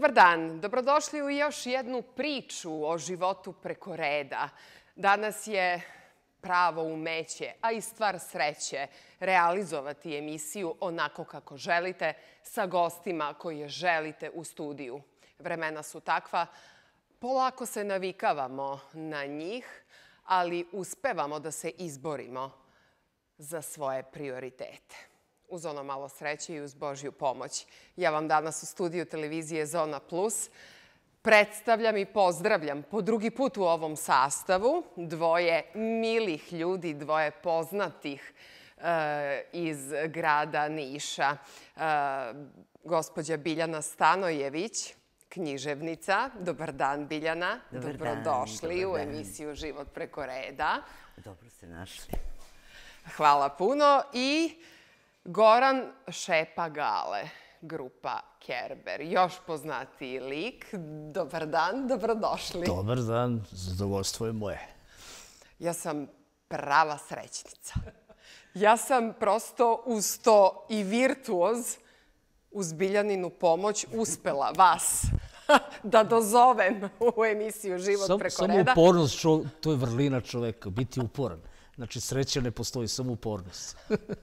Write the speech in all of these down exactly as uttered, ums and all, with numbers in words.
Dobar dan, dobrodošli u još jednu priču o životu preko reda. Danas je pravo umeće, a i stvar sreće realizovati emisiju onako kako želite sa gostima koje želite u studiju. Vremena su takva, polako se navikavamo na njih, ali uspevamo da se izborimo za svoje prioritete. Uz ono malo sreće i uz Božju pomoć. Ja vam danas u studiju televizije Zona Plus predstavljam i pozdravljam po drugi put u ovom sastavu dvoje milih ljudi, dvoje poznatih iz grada Niša. Gospođa Biljana Stanojević, književnica. Dobar dan, Biljana. Dobrodošli u emisiju Život preko reda. Dobro se našli. Hvala puno. I Goran Šepa-Gale, grupa Kerber, još poznatiji lik. Dobar dan, dobrodošli. Dobar dan, zadovoljstvo je moje. Ja sam prava srećnica. Ja sam prosto uz to i virtuoz, uz Biljaninu pomoć, uspela vas da dozovem u emisiju Život preko reda. Samo upornost, to je vrlina čoveka, biti uporan. Znači, sreća ne postoji, samo upornost.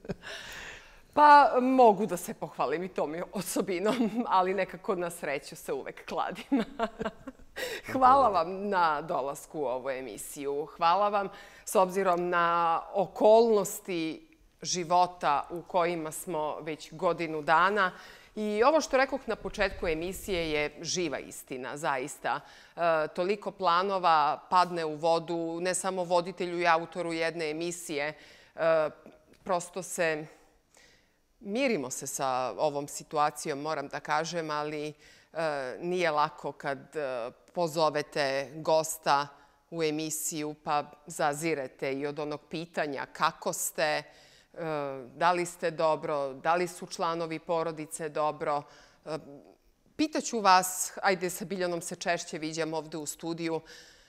Pa mogu da se pohvalim i tom osobinom, ali nekako na sreću se uvek kladim. Hvala vam na dolasku u ovu emisiju. Hvala vam s obzirom na okolnosti života u kojima smo već godinu dana. I ovo što rekoh na početku emisije je živa istina, zaista. Toliko planova padne u vodu, ne samo voditelju i autoru jedne emisije. Prosto se mirimo se sa ovom situacijom, moram da kažem, ali nije lako kad pozovete gosta u emisiju pa zazirete i od onog pitanja kako ste, da li ste dobro, da li su članovi porodice dobro. Pitaću vas, ajde sa Biljanom se češće viđam ovde u studiju,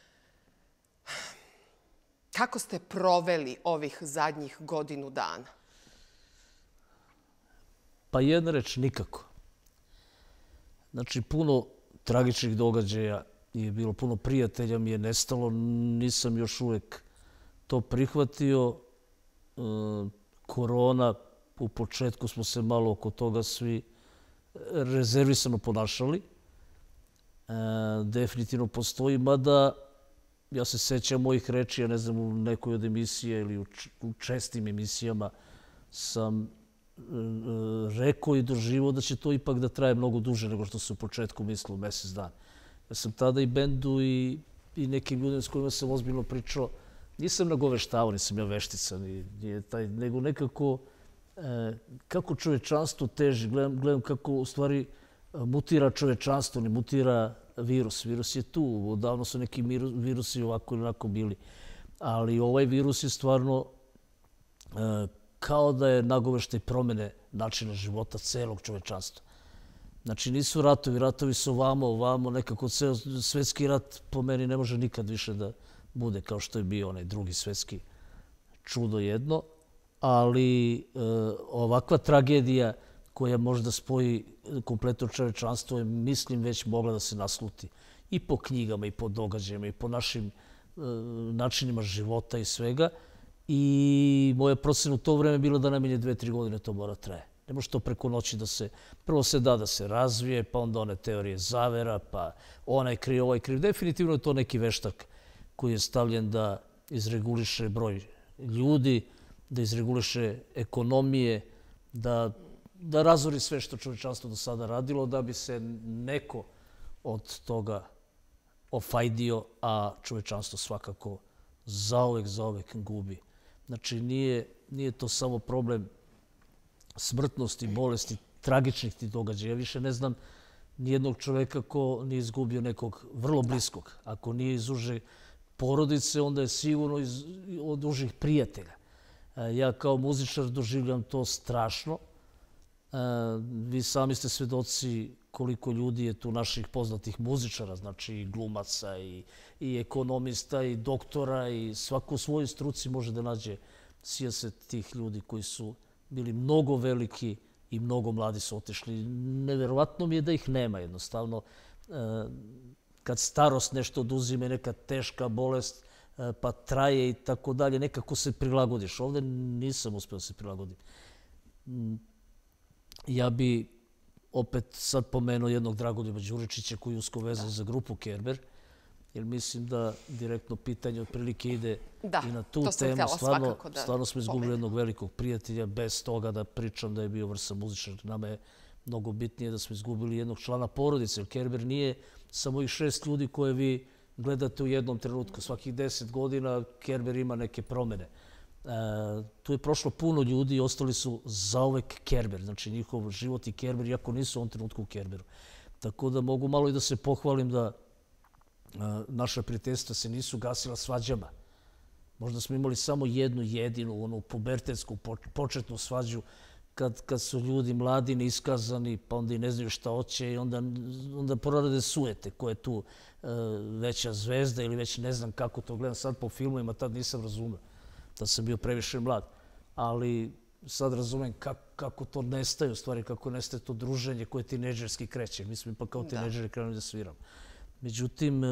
kako ste proveli ovih zadnjih godinu dana? Pa jedna reč, nikako. Znači, puno tragičnih događaja je bilo, puno prijatelja mi je nestalo, nisam još uvek to prihvatio. Korona, u početku smo se malo oko toga svi rezervisano ponašali. Definitivno postoji, mada ja se sećam mojih reči, ja ne znam, u nekoj od emisije ili u čestim emisijama sam rekao i doživao da će to ipak da traje mnogo duže nego što se u početku mislilo, mesec dan. Ja sam tada i bendu i nekim ljudima s kojima sam ozbiljno pričao, nisam nagoveštavao, nisam ja veštica, nego nekako kako čovečanstvo teži, gledam kako u stvari mutira čovečanstvo, ne mutira virus. Virus je tu, odavno su neki virusi ovako ili onako bili, ali ovaj virus je stvarno kao da je nagoveštaj promene načina života celog čovečanstva. Znači, nisu ratovi, ratovi su ovamo, ovamo, nekako ceo svetski rat po meni ne može nikad više da bude kao što je bio onaj drugi svetski, čudo jedno, ali ovakva tragedija koja može da spoji kompletno čovečanstvo je, mislim, već mogla da se nasluti i po knjigama, i po događajima, i po našim načinima života i svega. I moja procena u to vreme je bila da najmanje dve, tri godine to mora traje. Ne može to preko noći da se, prvo se da da se razvije, pa onda one teorije zavera, pa onaj kriv, ovaj kriv. Definitivno je to neki veštak koji je stavljen da izreguliše broj ljudi, da izreguliše ekonomije, da razori sve što čovečanstvo do sada radilo, da bi se neko od toga ofajdio, a čovečanstvo svakako zauvek, zauvek gubi. Znači, nije to samo problem smrtnosti, bolesti, tragičnih ti događaja. Ja više ne znam nijednog čoveka ko nije izgubio nekog vrlo bliskog. Ako nije iz uže porodice, onda je sigurno od užih prijatelja. Ja kao muzičar doživljam to strašno. Vi sami ste svedoci koliko ljudi je tu naših poznatih muzičara, znači i glumaca, i ekonomista, i doktora, i svako u svojoj struci može da nađe sijaset tih ljudi koji su bili mnogo veliki i mnogo mladi su otišli. Neverovatno mi je da ih nema jednostavno. Kad starost nešto oduzime, neka teška bolest, pa traje i tako dalje, nekako se prilagodiš. Ovdje nisam uspio da se prilagodim. Ja bi opet sad pomenuo jednog Dragoljuba Đuričića koji je usko vezan za grupu Kerber, jer mislim da direktno pitanje otprilike ide i na tu temu. Stvarno smo izgubili jednog velikog prijatelja, bez toga da pričam da je bio vrsan muzičar. Nama je mnogo bitnije da smo izgubili jednog člana porodice, jer Kerber nije samo i šest ljudi koje vi gledate u jednom trenutku. Svakih deset godina Kerber ima neke promene. Tu je prošlo puno ljudi i ostali su zauvek Kerber. Znači njihov život i Kerber, iako nisu u ovom trenutku u Kerberu. Tako da mogu malo i da se pohvalim da naša prijateljstva se nisu gasila svađama. Možda smo imali samo jednu jedinu, onu pubertetsku početnu svađu, kad su ljudi mladi, neiskazani, pa onda i ne znaju šta hoće i onda porade sujete ko je tu veća zvezda ili već ne znam kako to gledam sad po filmovima, tad nisam razumeo. Tad sam bio previše mlad. Ali sad razumem kako to nestaje u stvari, kako nestaje to druženje koje tinejdžerski kreće. Mi smo ipak kao tinejdžeri krenuli da sviramo. Međutim,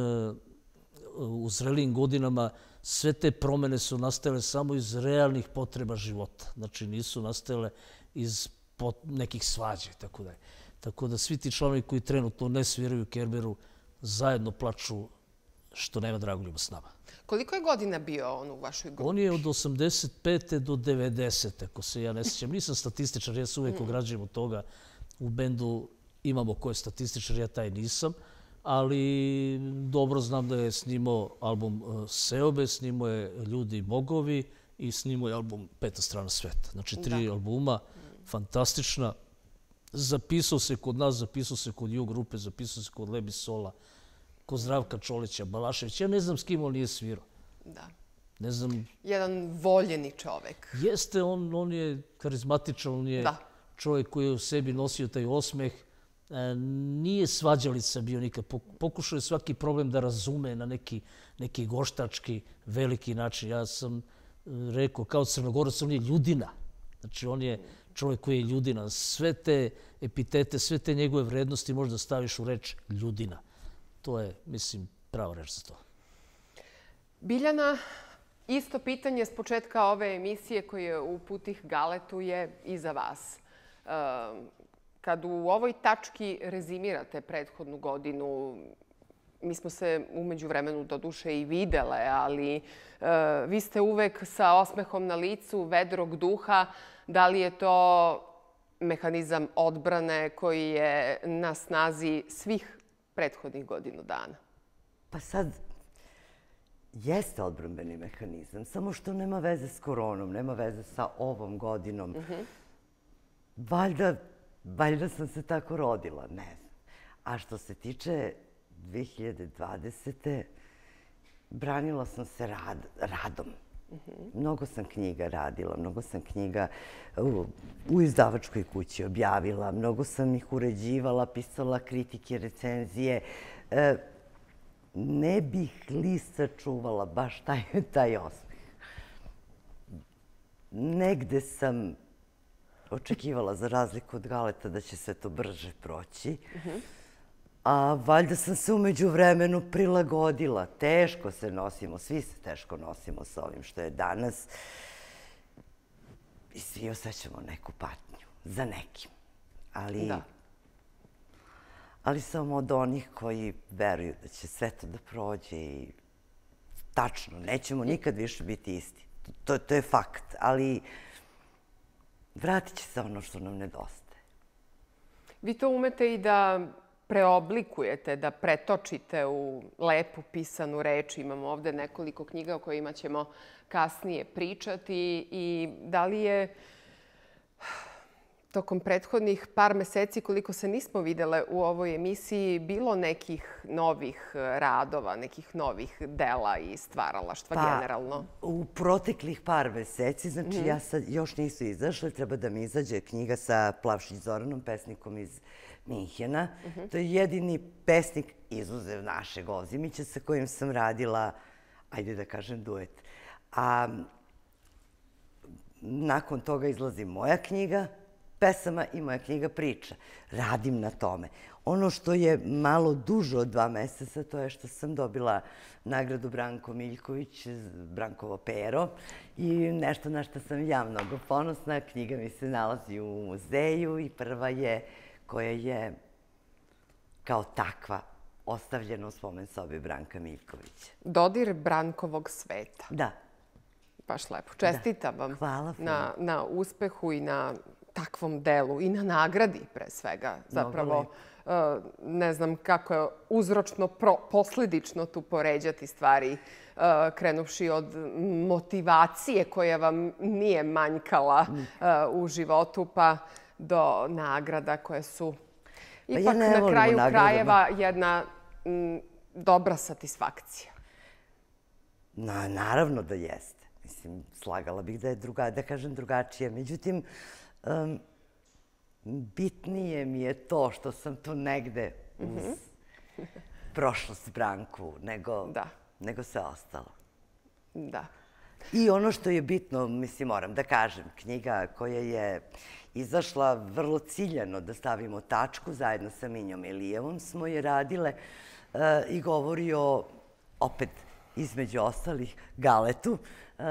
u zrelijim godinama sve te promene su nastajale samo iz realnih potreba života. Znači nisu nastajale iz nekih svađa i tako dalje. Tako da svi ti članovi koji trenutno ne sviraju u Kerberu zajedno plaču što nema Dragoljuba s nama. Koliko je godina bio on u vašoj grupi? On je od osamdeset pete do devedesete, ako se ja ne sjećam. Nisam statističar, ja se uvijek ograđujem od toga. U bendu imamo ko je statističar, ja taj nisam. Ali dobro znam da je snimao album Seobe, snimao je Ljudi i bogovi i snimao je album Peta strana sveta. Znači tri albuma, fantastična. Zapisao se kod nas, zapisao se kod Ju grupe, zapisao se kod Lebi Sola, kod Zdravka Čolića, Balaševića. Ja ne znam s kim on nije svirao. Da. Ne znam... Jedan voljeni čovek. Jeste, on je karizmatičan, on je čovjek koji je u sebi nosio taj osmeh. Nije svađalica bio nikad. Pokušao je svaki problem da razume na neki goštački, veliki način. Ja sam rekao, kao Crnogorac, on je ljudina. Znači, on je čovjek koji je ljudina. Sve te epitete, sve te njegove vrednosti možda staviš u reč ljudina. To je, mislim, prava reč za to. Biljana, isto pitanje s početka ove emisije koje uputih Galetu je i za vas. Kad u ovoj tački rezimirate prethodnu godinu, mi smo se umeđu vremenu do duše i videle, ali vi ste uvek sa osmehom na licu, vedrog duha. Da li je to mehanizam odbrane koji je na snazi svih prethodnih godinu dana? Pa sad, jeste odbrambeni mehanizam, samo što nema veze s koronom, nema veze sa ovom godinom. Valjda Valjda sam se tako rodila, ne znam. A što se tiče dve hiljade dvadesete. branila sam se radom. Mnogo sam knjiga radila, mnogo sam knjiga u izdavačkoj kući objavila, mnogo sam ih uređivala, pisala kritike, recenzije. Ne bih li sačuvala baš taj osmeh. Negde sam očekivala, za razliku od Galeta, da će sve to brže proći. A valjda sam se umeđu vremenu prilagodila. Teško se nosimo, svi se teško nosimo sa ovim što je danas. I svi osjećamo neku patnju, za nekim. Ali, ali sam od onih koji veruju da će sve to da prođe i tačno, nećemo nikad više biti isti. To, to je fakt, ali vratit će se ono što nam nedostaje. Vi to umete i da preoblikujete, da pretočite u lepu pisanu reč. Imamo ovde nekoliko knjiga o kojima ćemo kasnije pričati. I da li je tokom prethodnih par meseci, koliko se nismo videle u ovoj emisiji, bilo nekih novih radova, nekih novih dela i stvaralaštva generalno? U proteklih par meseci, znači ja sad još nisu izašle, treba da mi izađe knjiga sa Plavšić Zoranom, pesnikom iz Minhena. To je jedini pesnik izuzev našeg Ozimića sa kojim sam radila, ajde da kažem, duet. A nakon toga izlazi moja knjiga pesama i moja knjiga priča. Radim na tome. Ono što je malo duže od dva meseca, to je što sam dobila nagradu Branko Miljković, Brankovo pero, i nešto na što sam ja mnogo ponosna. Knjiga mi se nalazi u muzeju i prva je koja je kao takva ostavljena u spomen sobi Branka Miljkovića. Dodir Brankovog sveta. Da. Baš lepo. Čestitam vam Hvala. na, na uspehu i na takvom delu i na nagradi pre svega. Zapravo, uh, ne znam kako je uzročno pro, posledično tu poređati stvari, uh, krenuvši od motivacije koja vam nije manjkala uh, u životu, pa do nagrada koje su ipak ja ne na kraju nagradama. krajeva jedna m, dobra satisfakcija. Na, naravno da jeste. Mislim, slagala bih da je druga, da kažem drugačije. Međutim, um, bitnije mi je to što sam tu negde uz mm-hmm. prošlost Branku, nego, da. nego sve ostalo. Da. I ono što je bitno, mislim, moram da kažem, knjiga koja je izašla vrlo ciljano da stavimo tačku, zajedno sa Minjom Elijevom smo je radile uh, i govori o, opet, između ostalih, Galetu, uh,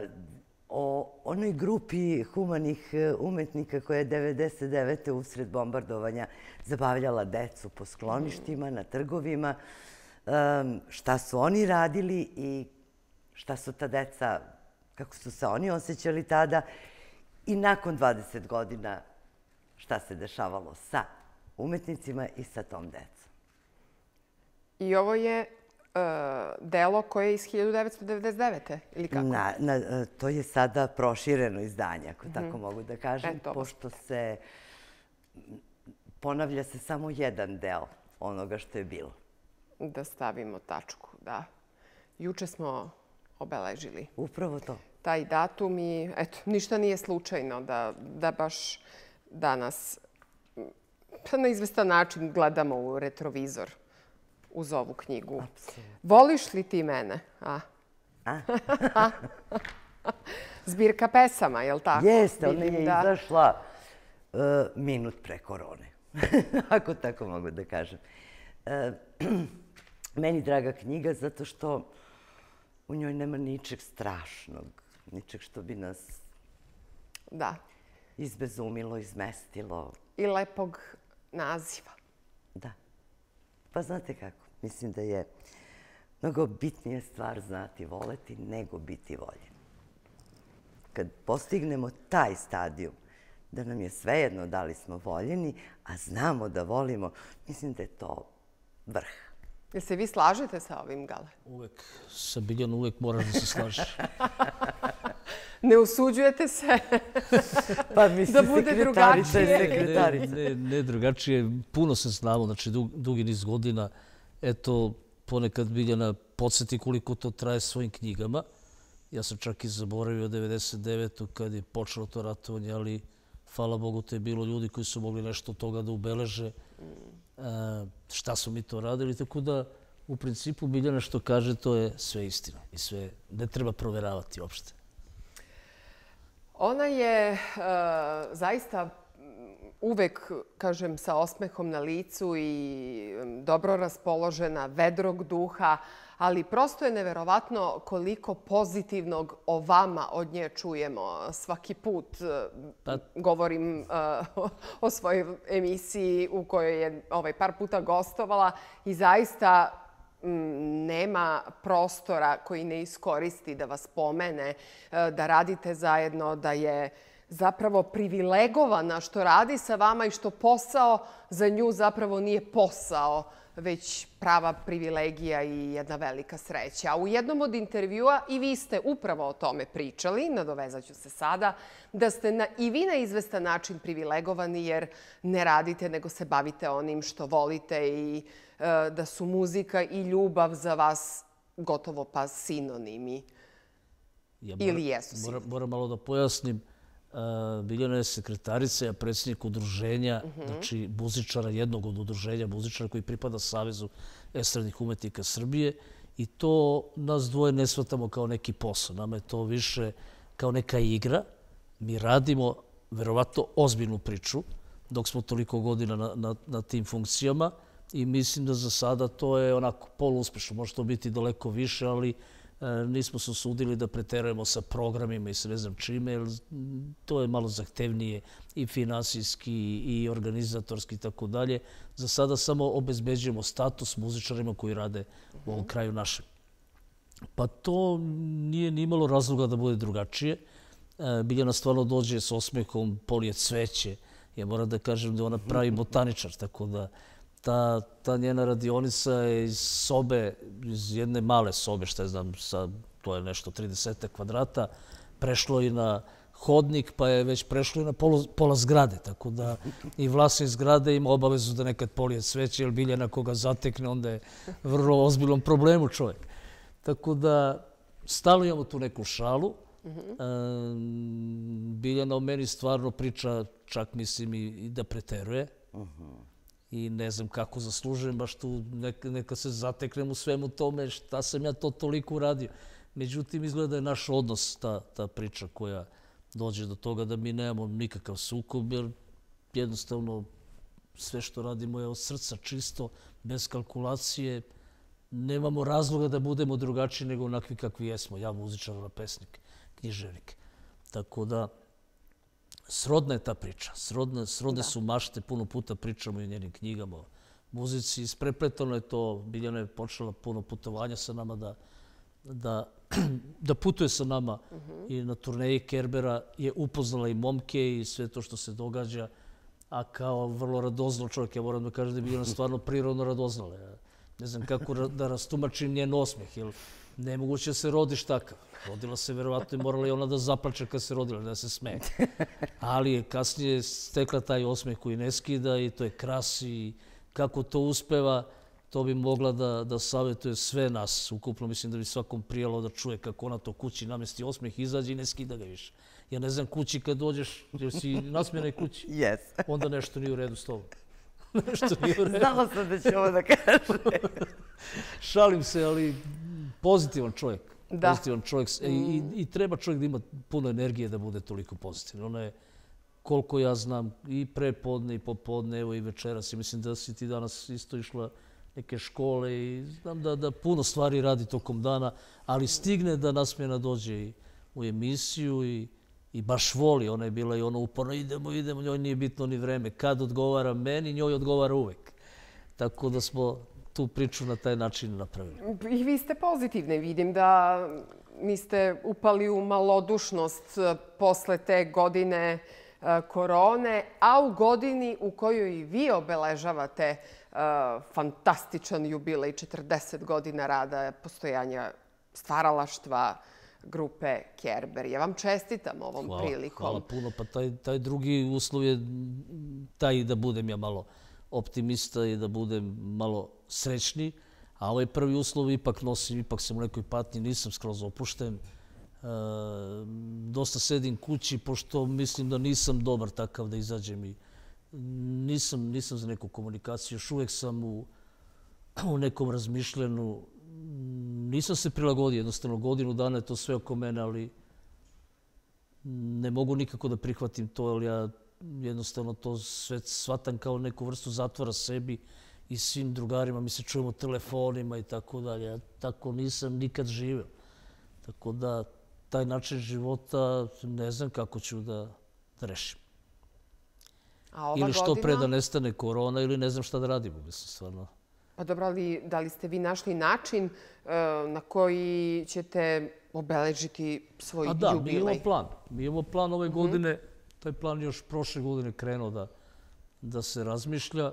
o onoj grupi humanih umetnika koja je devedeset devete usred bombardovanja zabavljala decu po skloništima, na trgovima, um, šta su oni radili i šta su ta deca, kako su se oni osjećali tada i nakon dvadeset godina šta se dešavalo sa umetnicima i sa tom decom. I ovo je uh, delo koje je iz hiljadu devetsto devedeset devete ili kako? Na, na, to je sada prošireno izdanje, ako mm-hmm. tako mogu da kažem, Eto, pošto se ponavlja se samo jedan deo onoga što je bilo. Da stavimo tačku, da. Juče smo obeležili. Upravo to. Taj datum i, eto, ništa nije slučajno da, da baš danas na izvestan način gledamo u retrovizor uz ovu knjigu. Apsolutno. Voliš li ti mene? A? A? Zbirka pesama, je li tako? Jeste, ona je da... izašla uh, minut pre korone. Ako tako mogu da kažem. Uh, meni draga knjiga zato što u njoj nema ničeg strašnog, ničeg što bi nas da. izbezumilo, izmestilo. I lepog naziva. Da. Pa znate kako, mislim da je mnogo bitnija stvar znati voleti nego biti voljen. Kad postignemo taj stadijum, da nam je svejedno da li smo voljeni, a znamo da volimo, mislim da je to vrh. Jel se vi slažete sa ovim, Gale? Uvek. Sa Biljanom uvek moraš da se slažeš. Ne usuđujete se pa mislim, da bude drugačije? Sekretarica. Ne, ne, ne drugačije. Puno se znamo, znači dug, dugi niz godina. Eto, ponekad Biljana podsjeti koliko to traje svojim knjigama. Ja sam čak i zaboravio devedeset devetu kad je počelo to ratovanje, ali hvala Bogu te je bilo ljudi koji su mogli nešto od toga da ubeleže. A, šta su mi to radili, tako da u principu Biljana što kaže to je sve istina i sve ne treba proveravati uopšte. Ona je uh, zaista uvek, kažem, sa osmehom na licu i dobro raspoložena, vedrog duha, ali prosto je neverovatno koliko pozitivnog o vama od nje čujemo svaki put. Pa... Govorim uh, o svojoj emisiji u kojoj je ovaj, par puta gostovala i zaista m, nema prostora koji ne iskoristi da vas pomene, da radite zajedno, da je zapravo privilegovana što radi sa vama i što posao za nju zapravo nije posao, već prava privilegija i jedna velika sreća. A u jednom od intervjua i vi ste upravo o tome pričali, nadovezat ću se sada, da ste na, i vi na izvestan način privilegovani jer ne radite nego se bavite onim što volite i e, da su muzika i ljubav za vas gotovo pa sinonimi. Ja mora, Ili jesu sinonimi? Moram, moram malo da pojasnim. Biljana je sekretarica, ja predsjednik udruženja, uh-huh. znači muzičara, jednog od udruženja muzičara koji pripada Savezu estradnih umetnika Srbije i to nas dvoje ne shvatamo kao neki posao. Nama je to više kao neka igra. Mi radimo verovatno ozbiljnu priču dok smo toliko godina na, na, na tim funkcijama i mislim da za sada to je onako poluuspešno. Može to biti daleko više, ali e, nismo se usudili da preterujemo sa programima i sa ne znam čime, jer to je malo zahtevnije i finansijski i organizatorski i tako dalje. Za sada samo obezbeđujemo status muzičarima koji rade u ovom kraju našem. Pa to nije ni imalo razloga da bude drugačije. Biljana stvarno dođe s osmehom, polije cveće. Ja moram da kažem da ona pravi botaničar, tako da ta, ta njena radionica je iz sobe, iz jedne male sobe, šta je znam, sa, to je nešto trideset kvadrata, prešlo i na hodnik, pa je već prešlo i na polo, pola zgrade, tako da i vlasnik zgrade ima obavezu da nekad polije cveće, jer Biljana koga zatekne, onda je vrlo ozbiljnom problemu čovjek. Tako da stalno imamo tu neku šalu. Biljana o meni stvarno priča, čak mislim i da preteruje. I ne znam kako zaslužujem, baš tu neka, neka se zateknem u svemu tome šta sam ja to toliko uradio. Međutim, izgleda je naš odnos, ta, ta priča koja dođe do toga da mi nemamo nikakav sukob, jer jednostavno sve što radimo je od srca čisto, bez kalkulacije. Nemamo razloga da budemo drugačiji nego onakvi kakvi jesmo. Ja muzičar, pesnik, književnik. Tako da, srodna je ta priča. Srodne, srodne su mašte, puno puta pričamo i o njenim knjigama, o muzici. Isprepletano je to, Biljana je počela puno putovanja sa nama, da, da, da putuje sa nama i na turneji Kerbera je upoznala i momke i sve to što se događa, a kao vrlo radoznal čovjek, ja moram da kažem da je Biljana stvarno prirodno radoznala. Ja ne znam kako da rastumačim njen osmeh, jer nemoguće da se rodiš takav. Rodila se, verovatno, i morala je ona da zaplače kad se rodila, da se smeje. Ali je kasnije stekla taj osmeh koji ne skida i to je kras i kako to uspeva, to bi mogla da, da savjetuje sve nas. Ukupno mislim da bi svakom prijalo da čuje kako ona to kući namesti osmeh, izađe i ne skida ga više. Ja ne znam, kući kad dođeš, jer si nasmijenoj kući, yes. Onda nešto nije u redu s tobom. Nešto nije u redu. Znala sam da će ovo da kaže. Šalim se, ali pozitivan čovjek. Da. Pozitivan čovjek. I, i, I treba čovjek da ima puno energije da bude toliko pozitivan. Ona je, koliko ja znam, i prepodne i popodne, evo i večeras. I mislim da si ti danas isto išla neke škole i znam da, da puno stvari radi tokom dana, ali stigne da nasmijena dođe i u emisiju i I baš voli, ona je bila i ono uporno, idemo, idemo, njoj nije bitno ni vreme. Kad odgovara meni, njoj odgovara uvek. Tako da smo tu priču na taj način napravili. I vi ste pozitivni, vidim da niste upali u malodušnost posle te godine korone, a u godini u kojoj i vi obeležavate fantastičan jubilej, četrdeset godina rada, postojanja stvaralaštva grupe Kerber. Ja vam čestitam ovom hvala, prilikom. Hvala puno. Pa taj, taj drugi uslov je taj da budem ja malo optimista i da budem malo srećni. A ovaj prvi uslov ipak nosim, ipak sam u nekoj patnji, nisam skroz opušten. E, dosta sedim kući, pošto mislim da nisam dobar takav da izađem i nisam, nisam za neku komunikaciju. Još uvijek sam u, u nekom razmišljenju. Nisam se prilagodio, jednostavno godinu dana je to sve oko mene, ali ne mogu nikako da prihvatim to, jer ja jednostavno to sve shvatam kao neku vrstu zatvora sebi i svim drugarima. Mi se čujemo telefonima i tako dalje. Ja tako nisam nikad živeo. Tako da taj način života ne znam kako ću da, da rešim. A ova ili što godina... pre da nestane korona ili ne znam šta da radimo, mislim, stvarno. Pa dobro, ali da li ste vi našli način na koji ćete obeležiti svoj jubilej? A da, mi imamo plan. Mi imamo plan ove godine. Taj plan još prošle godine krenuo da, da se razmišlja.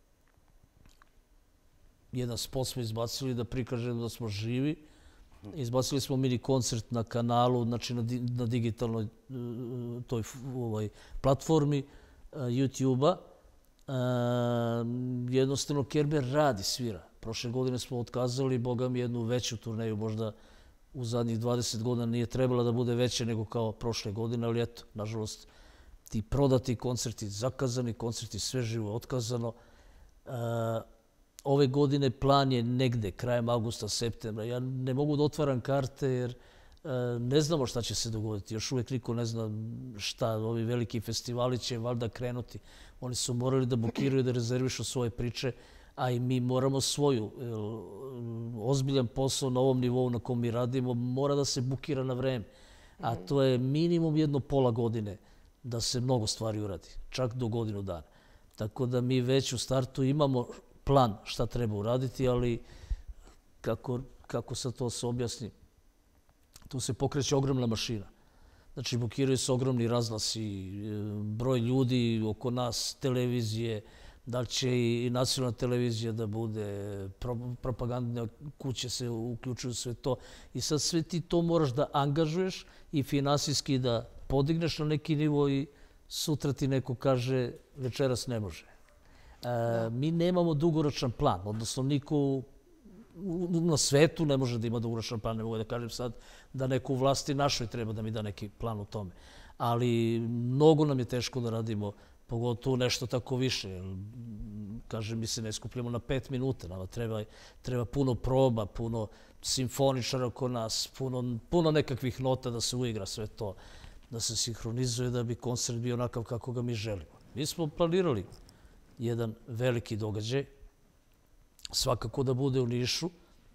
Jedan spot smo izbacili da prikažemo da smo živi. Izbacili smo mini koncert na kanalu, znači na, na digitalnoj toj ovaj, platformi YouTube-a. Uh, jednostavno Kerber radi, svira. Prošle godine smo otkazali, boga mi, jednu veću turneju, možda u zadnjih dvadeset godina nije trebala da bude veća nego kao prošle godine, ali eto, nažalost, ti prodati koncerti, zakazani koncerti, sve živo otkazano. Uh, ove godine plan je negde, krajem avgusta, septembra. Ja ne mogu da otvaram karte jer Ne znamo šta će se dogoditi. Još uvijek niko ne zna šta. Ovi veliki festivali će valjda krenuti. Oni su morali da bukiraju, da rezervišu svoje priče, a i mi moramo svoju. Ozbiljan posao na ovom nivou na kom mi radimo mora da se bukira na vreme. A to je minimum jedno pola godine da se mnogo stvari uradi. Čak do godinu dana. Tako da mi već u startu imamo plan šta treba uraditi, ali kako, kako sad to se objasni, tu se pokreće ogromna mašina. Znači, bukiraju se ogromni razglasi, broj ljudi oko nas, televizije, da li će i nacionalna televizija da bude, propagandne kuće se uključuju sve to. I sad sve ti to moraš da angažuješ i finansijski da podigneš na neki nivo i sutra ti neko kaže večeras ne može. Mi nemamo dugoročan plan, odnosno niko na svetu ne može da ima dugoročan plan. Ne mogu da kažem sad da neko u vlasti našoj treba da mi da neki plan u tome. Ali mnogo nam je teško da radimo, pogotovo nešto tako više. Kažem, mi se ne skupljamo na pet minuta. Nama treba, treba puno proba, puno simfoničara oko nas, puno, puno nekakvih nota da se uigra sve to, da se sinhronizuje, da bi koncert bio onakav kako ga mi želimo. Mi smo planirali jedan veliki događaj, svakako da bude u Nišu,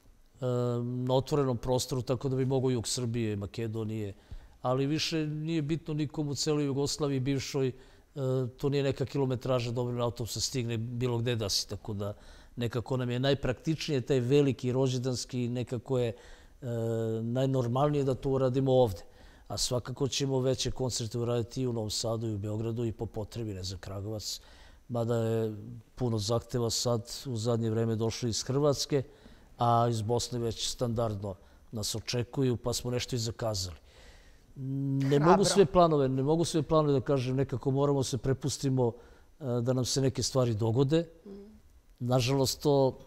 na otvorenom prostoru, tako da bi mogo jug Srbije, Makedonije, ali više nije bitno nikom u celoj Jugoslaviji bivšoj, to nije neka kilometraža, dobrim autom se stigne bilo gde da si, tako da nekako nam je najpraktičnije taj veliki rođendanski, nekako je najnormalnije da to uradimo ovde. A svakako ćemo veće koncerte uraditi i u Novom Sadu i u Beogradu i po potrebi, ne znam, Kragujevac, mada je puno zahteva sad u zadnje vreme došlo iz Hrvatske, a iz Bosne već standardno nas očekuju, pa smo nešto i zakazali. Ne mogu sve planove, ne mogu sve planove da kažem, nekako moramo se prepustimo da nam se neke stvari dogode. Nažalost, to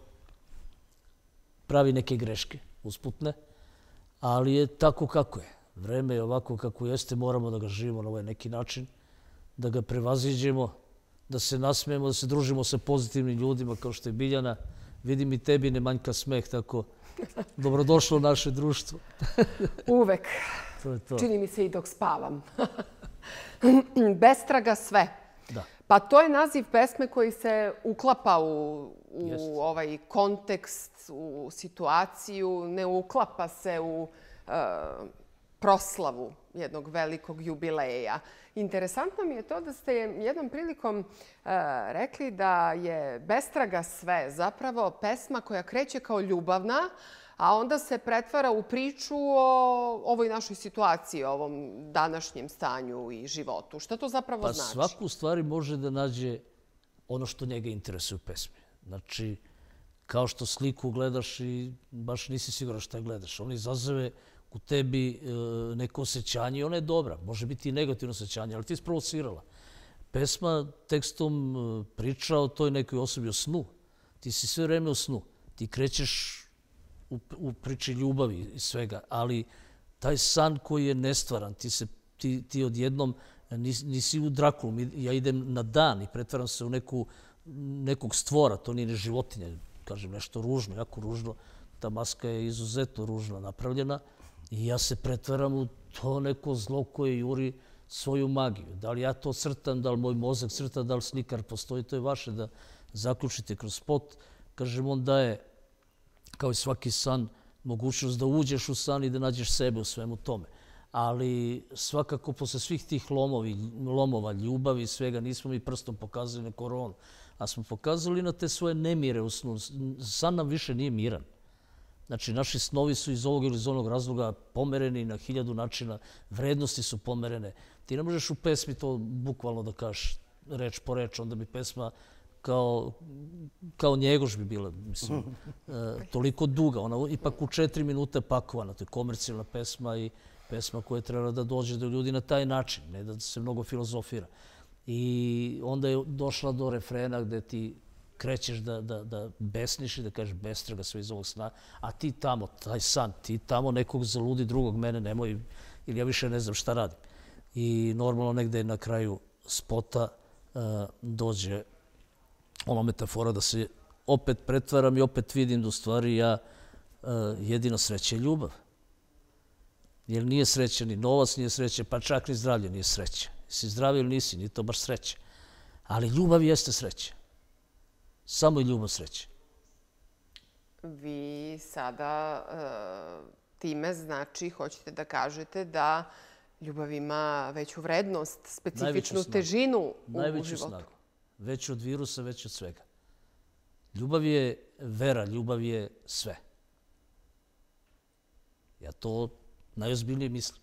pravi neke greške usputne, ali je tako kako je. Vreme je ovako kako jeste, moramo da ga živimo na ovaj neki način, da ga prevaziđemo, da se nasmijemo, da se družimo sa pozitivnim ljudima kao što je Biljana. Vidim i tebi ne manjka smeh, tako dobrodošlo u naše društvo. Uvek. To je to. Čini mi se i dok spavam. Bestraga sve. Da. Pa to je naziv pesme koji se uklapa u, u ovaj kontekst, u situaciju, ne uklapa se u uh, proslavu jednog velikog jubileja. Interesantno mi je to da ste jednom prilikom uh, rekli da je Bestraga sve zapravo pesma koja kreće kao ljubavna, a onda se pretvara u priču o ovoj našoj situaciji, o ovom današnjem stanju i životu. Šta to zapravo pa znači? Svaku stvari može da nađe ono što njega interesuje u pesmi. Znači, kao što sliku gledaš i baš nisi siguran šta gledaš. On izazove u tebi neko osjećanje i ona je dobra. Može biti i negativno osjećanje, ali ti je isprovocirala. Pesma tekstom priča o toj nekoj osobi, o snu. Ti si sve vreme u snu. Ti krećeš u, u priči ljubavi i svega, ali taj san koji je nestvaran, ti, se, ti, ti odjednom nisi, nisi u Drakulu. Ja idem na dan i pretvaram se u neku, nekog stvora, to nije ne životinja, kažem nešto ružno, jako ružno. Ta maska je izuzetno ružno napravljena i ja se pretvaram u to neko zlo koje juri svoju magiju. Da li ja to crtam, da li moj mozak crta, da li slikar postoji, to je vaše da zaključite kroz spot. Kažem, on daje, kao i svaki san, mogućnost da uđeš u san i da nađeš sebe u svemu tome. Ali svakako, posle svih tih lomovi, lomova, ljubavi i svega, nismo mi prstom pokazali na koronu, a smo pokazali na te svoje nemire u snu. San nam više nije miran. Znači, naši snovi su iz ovog ili iz onog razloga pomereni na hiljadu načina, vrednosti su pomerene. Ti ne možeš u pesmi to bukvalno da kažeš reč po reč, onda bi pesma kao, kao Njegoš bi bila, mislim, e, toliko duga. Ona ipak u četiri minute pakovana, to je komercijalna pesma i pesma koja je trebala da dođe do ljudi na taj način, ne da se mnogo filozofira. I onda je došla do refrena gde ti krećeš da, da, da besniš i da kažeš bestraga sve iz ovog sna, a ti tamo, taj san, ti tamo nekog zaludi, drugog mene nemoj, ili ja više ne znam šta radim. I normalno negde na kraju spota uh, dođe ona metafora da se opet pretvaram i opet vidim da u stvari ja uh, jedino sreće je ljubav. Jer nije sreća ni novac, nije sreća, pa čak ni zdravlje nije sreća. Jesi zdravi ili nisi, nije to baš sreća. Ali ljubav jeste sreća. Samo je ljubav sreća. Vi sada time, znači, hoćete da kažete da ljubav ima veću vrednost, specifičnu težinu u životu. Najveću snagu. Veću od virusa, veću od svega. Ljubav je vera, ljubav je sve. Ja to najozbiljnije mislim.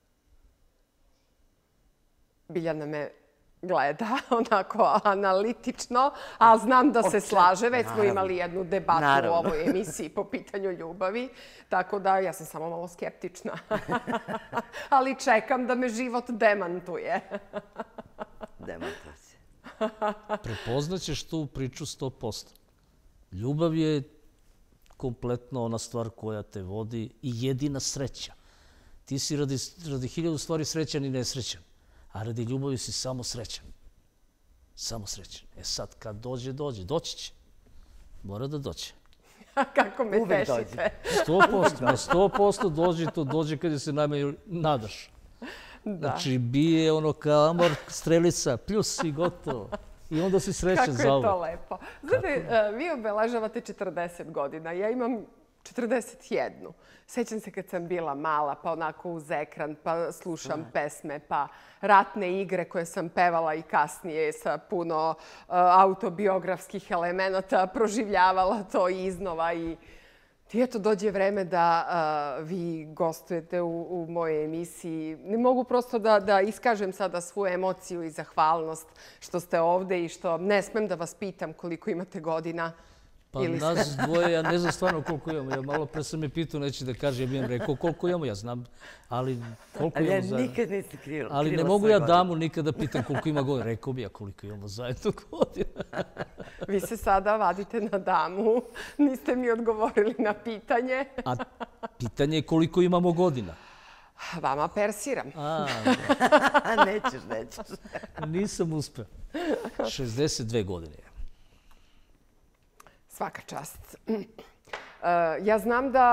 Biljana me gleda onako analitično, a znam da se slaže. Već smo imali jednu debatu u ovoj emisiji po pitanju ljubavi, tako da ja sam samo malo skeptična. Ali čekam da me život demantuje. Demantuje se. Prepoznaćeš tu priču sto posto. Ljubav je kompletno ona stvar koja te vodi i jedina sreća. Ti si radi, radi hiljadu stvari srećan i nesrećan, a radi ljubavi si samo srećan. Samo srećan. E sad, kad dođe, dođe. Doći će. Mora da dođe. Kako me Uvek tešite. Sto posto. Na sto posto dođe, to dođe kad se najmanje nadaš. Znači, bije ono kao amor, strelica, plus i gotovo. I onda si srećan za ovo. Kako je to lepo. Znate, vi obeležavate četrdeset godina. Ja imam četrdeset jednu. Sećam se kad sam bila mala, pa onako uz ekran, pa slušam pesme, pa ratne igre koje sam pevala i kasnije sa puno autobiografskih elemenata, proživljavala to iznova i I eto, dođe vreme da vi gostujete u mojoj emisiji. Ne mogu prosto da iskažem sada svoju emociju i zahvalnost što ste ovde i što ne smem da vas pitam koliko imate godina. Pa nas dvoje, ja ne znam stvarno koliko imamo. Ja malo pre sam me pitao, neću da kažem, ja bih vam rekao koliko imamo, ja znam, ali koliko imamo zajedno. Ali ja nikad nisi krila. Ali ne mogu ja damu nikad da pitam koliko ima godina. Rekao bi ja koliko imamo zajedno godina. Vi se sada vadite na damu, niste mi odgovorili na pitanje. A pitanje je koliko imamo godina. Vama persiram. A, nećeš, nećeš. Nisam uspeo. šezdeset dve godine je. Svaka čast. Ja znam da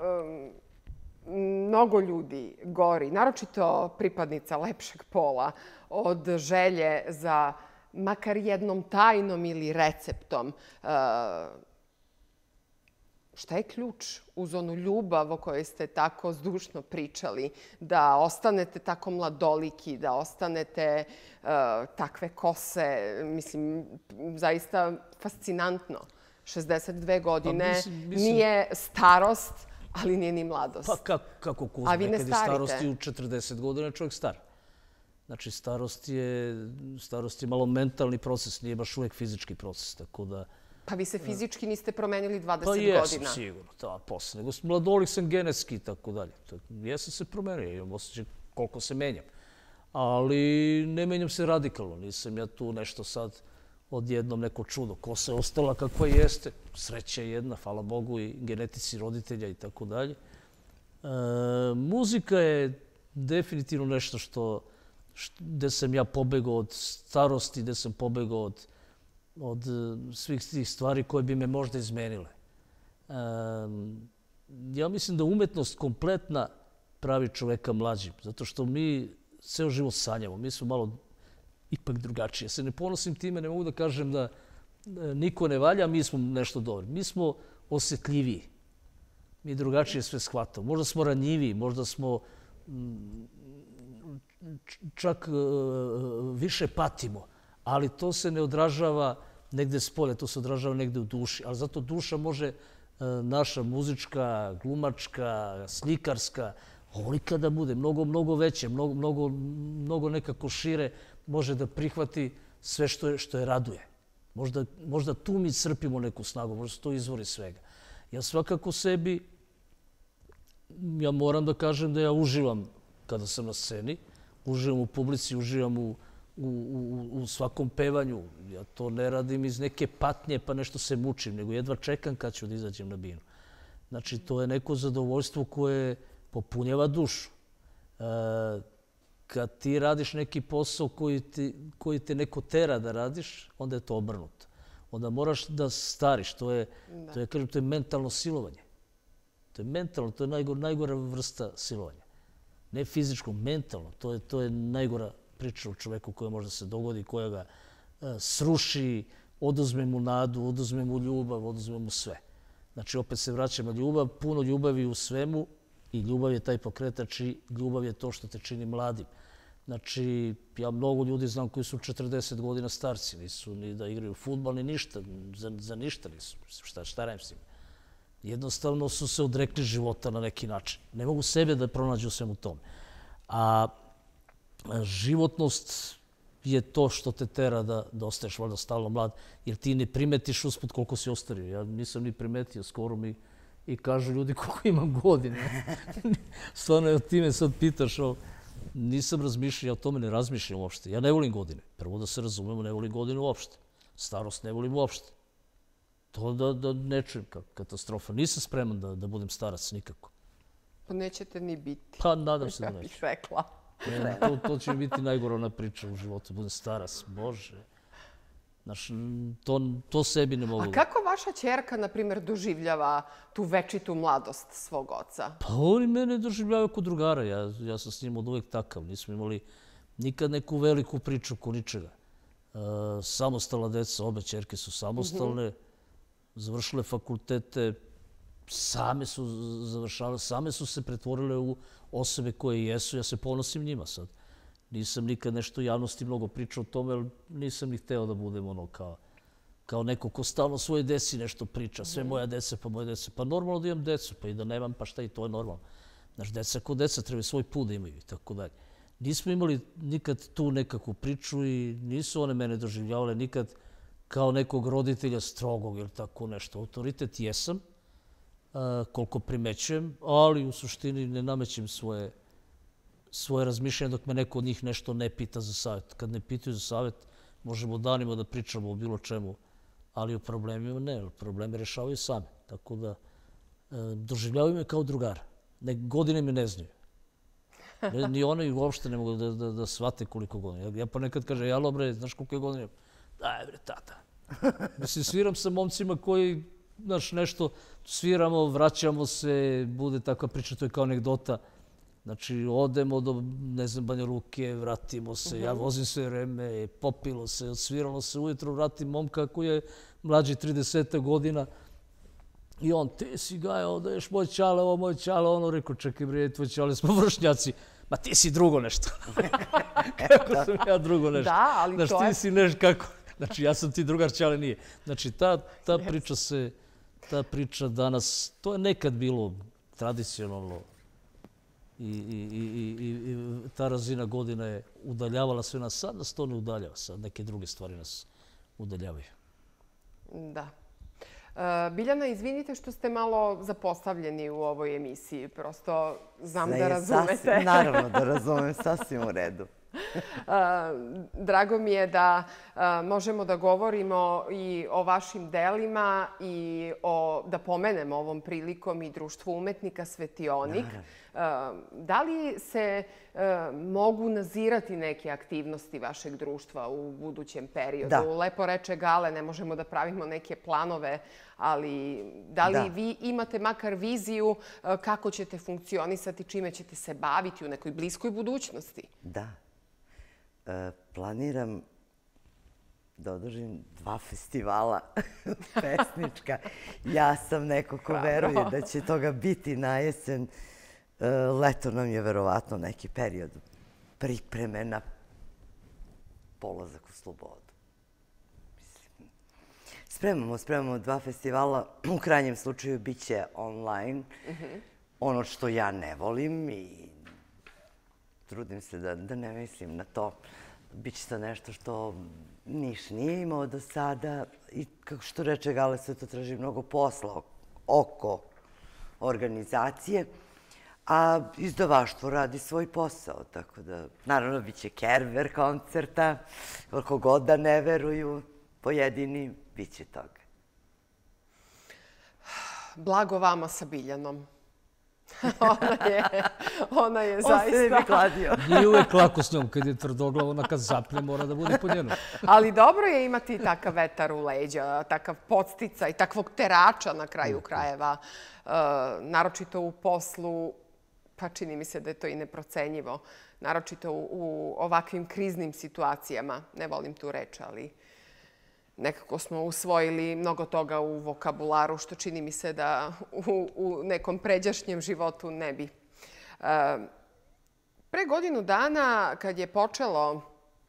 mnogo ljudi gori, naročito pripadnica lepšeg pola, od želje za makar jednom tajnom ili receptom. Šta je ključ uz onu ljubav o kojoj ste tako zdušno pričali, da ostanete tako mladoliki, da ostanete takve kose? Mislim, zaista fascinantno. šezdeset dve godine nije starost, ali nije ni mladost. Pa kako kuzme, kad je starost i u četrdeset godina čovjek star. Znači, starost je malo mentalni proces, nije baš uvijek fizički proces, tako da... Pa vi se fizički niste promenili dvadeset godina? godina. Pa jesam, sigurno, to posle. Nego mladolik sam genetski i tako dalje. Jesam se promenio, imam osjećaj koliko se menjam. Ali ne menjam se radikalno, nisam ja tu nešto sad odjednom neko čudo. Kosa je ostala kakva jeste, sreća je jedna, hvala Bogu, i genetici roditelja i tako dalje. Muzika je definitivno nešto što gde sam ja pobegao od starosti, gde sam pobegao od od svih tih stvari koje bi me možda izmenile. Ja mislim da umetnost kompletna pravi čoveka mlađim, zato što mi ceo život sanjamo. Mi smo malo ipak drugačiji. Ja se ne ponosim time, ne mogu da kažem da niko ne valja, mi smo nešto dobri. Mi smo osjetljiviji. Mi drugačije sve shvatamo. Možda smo ranjiviji, možda smo čak više patimo, ali to se ne odražava negde spolje, to se odražava negde u duši. Ali zato duša može, naša muzička, glumačka, slikarska, ovolika da bude, mnogo, mnogo veće, mnogo, mnogo, mnogo nekako šire može da prihvati sve što je, što je raduje. Možda, možda tu mi crpimo neku snagu, možda su to izvori svega. Ja svakako sebi, ja moram da kažem da ja uživam kada sam na sceni, uživam u publici, uživam u U, u, u svakom pevanju. Ja to ne radim iz neke patnje pa nešto se mučim, nego jedva čekam kad ću da izađem na binu. Znači, to je neko zadovoljstvo koje popunjava dušu. E, kad ti radiš neki posao koji, ti, koji te neko tera da radiš, onda je to obrnuto. Onda moraš da stariš. To je, da. to je, kažem, to je mentalno silovanje. To je mentalno, to je najgora, najgora vrsta silovanja. Ne fizičko, mentalno. To je, to je najgora priča u čoveku koja može se dogodi, koja ga uh, sruši, oduzme mu nadu, oduzme mu ljubav, oduzme mu sve. Znači, opet se vraća na ljubav, puno ljubavi u svemu i ljubav je taj pokretač i ljubav je to što te čini mladim. Znači, ja mnogo ljudi znam koji su četrdeset godina starci, nisu ni da igraju fudbal, ni ništa, za, za ništa nisu. Šta, šta radim s njima? Jednostavno su se odrekli života na neki način. Ne mogu sebe da pronađu u svemu tome. A životnost je to što te tera da, da ostaješ valjda stalno mlad, jer ti ne primetiš usput koliko si ostario. Ja nisam ni primetio, skoro mi i kažu ljudi koliko imam godine. Stvarno, ti me sad pitaš, o, nisam razmišljao, ja o tome ne razmišljam uopšte. Ja ne volim godine. Prvo da se razumemo, ne volim godine uopšte. Starost ne volim uopšte. To da, da ne čujem kao katastrofa. Nisam spreman da, da budem starac nikako. Pa nećete ni biti. Pa nadam se da Ja bih neću. rekla. Ne, to, to će mi biti najgora ona priča u životu. Budem starac, Bože. Znaš, to, to sebi ne mogu. A kako vaša ćerka, na primjer, doživljava tu večitu mladost svog oca? Pa oni mene doživljavaju kod drugara. Ja, ja sam s njim od uvek takav. Nismo imali nikad neku veliku priču oko ničega. E, samostalna deca, obe ćerke su samostalne. Mm-hmm. Završile fakultete, same su završale, same su se pretvorile u osobe koje jesu. Ja se ponosim njima sad. Nisam nikad nešto u javnosti mnogo pričao o tome, jer nisam ni hteo da budem ono kao, kao neko ko stalno svoje deci nešto priča. Sve moja deca, pa moje deca. Pa normalno da imam decu, pa i da nemam, pa šta i to je normalno. Znaš, deca ko deca trebaju svoj put da imaju i tako dalje. Nismo imali nikad tu nekakvu priču i nisu one mene doživljavale nikad kao nekog roditelja strogog ili tako nešto. Autoritet jesam, a, koliko primećujem, ali u suštini ne namećem svoje, svoje razmišljanje dok me neko od njih nešto ne pita za savjet. Kad ne pitaju za savjet, možemo danima da pričamo o bilo čemu, ali o problemima ne. Probleme rešavaju same. Tako da a, doživljavaju me kao drugara. Ne, godine me ne znaju. Ne, ni one uopšte ne mogu da, da, da shvate koliko godina. Ja, ja ponekad kažem, jalo bre, znaš koliko je godina? Daj bre, tata. Mislim, sviram sa momcima koji, znaš, nešto sviramo, vraćamo se, bude takva priča, to je kao anegdota. Znači, odemo do, ne znam, Banja Luke, vratimo se, ja vozim sve vreme, popilo se, odsviralo se, ujutro vratim momka koji je mlađi trideset godina. I on, ti si Gaja, odaješ moj čale, ovo moj čale, ono, rekao, čekaj bre, tvoj čale, smo vršnjaci. Ma ti si drugo nešto. Kako sam ja drugo nešto? Da, ali znaš, to ti je... si nešto kako... Znači, ja sam ti drugar, čale nije. Znači, ta, ta priča se, ta priča danas, to je nekad bilo tradicionalno i, i, i, i, i ta razina godina je udaljavala sve nas. Sad nas to ne udaljava, sad neke druge stvari nas udaljavaju. Da. E, Biljana, izvinite što ste malo zapostavljeni u ovoj emisiji. Prosto znam da razumete. Sasvim, naravno da razumem, sasvim u redu. Drago mi je da možemo da govorimo i o vašim delima i o, da pomenemo ovom prilikom i Društvo umetnika Svetionik. Da li se mogu nazirati neke aktivnosti vašeg društva u budućem periodu? Da. Lepo reče Gale, ne možemo da pravimo neke planove, ali da li Da. vi imate makar viziju kako ćete funkcionisati, čime ćete se baviti u nekoj bliskoj budućnosti? Da. E, planiram da održim dva festivala pesnička. Ja sam neko ko veruje da će toga biti na jesen. E, leto nam je verovatno neki period pripreme na polazak u slobodu. Mislim, spremamo, spremamo dva festivala. U krajnjem slučaju bit će online. Ono što ja ne volim i trudim se da, da ne mislim na to. Biće to nešto što Niš nije imao do sada i kako što reče Gale, sve to traži mnogo posla oko organizacije, a izdavaštvo radi svoj posao, tako da naravno bit će kerver koncerta, koliko god da ne veruju pojedini, bit će toga. Blago vama sa Biljanom. Ona je, ona je zaista... On se ne bi kladio. Nije uvek lako s njom, kad je tvrdoglavo, ona kad zapne mora da bude po njenu. Ali dobro je imati takav vetar u leđa, takav podsticaj, takvog terača na kraju krajeva, naročito u poslu pa čini mi se da je to i neprocenjivo, naročito u, u ovakvim kriznim situacijama. Ne volim tu reč, ali nekako smo usvojili mnogo toga u vokabularu, što čini mi se da u, u nekom pređašnjem životu ne bi. E, pre godinu dana, kad je počelo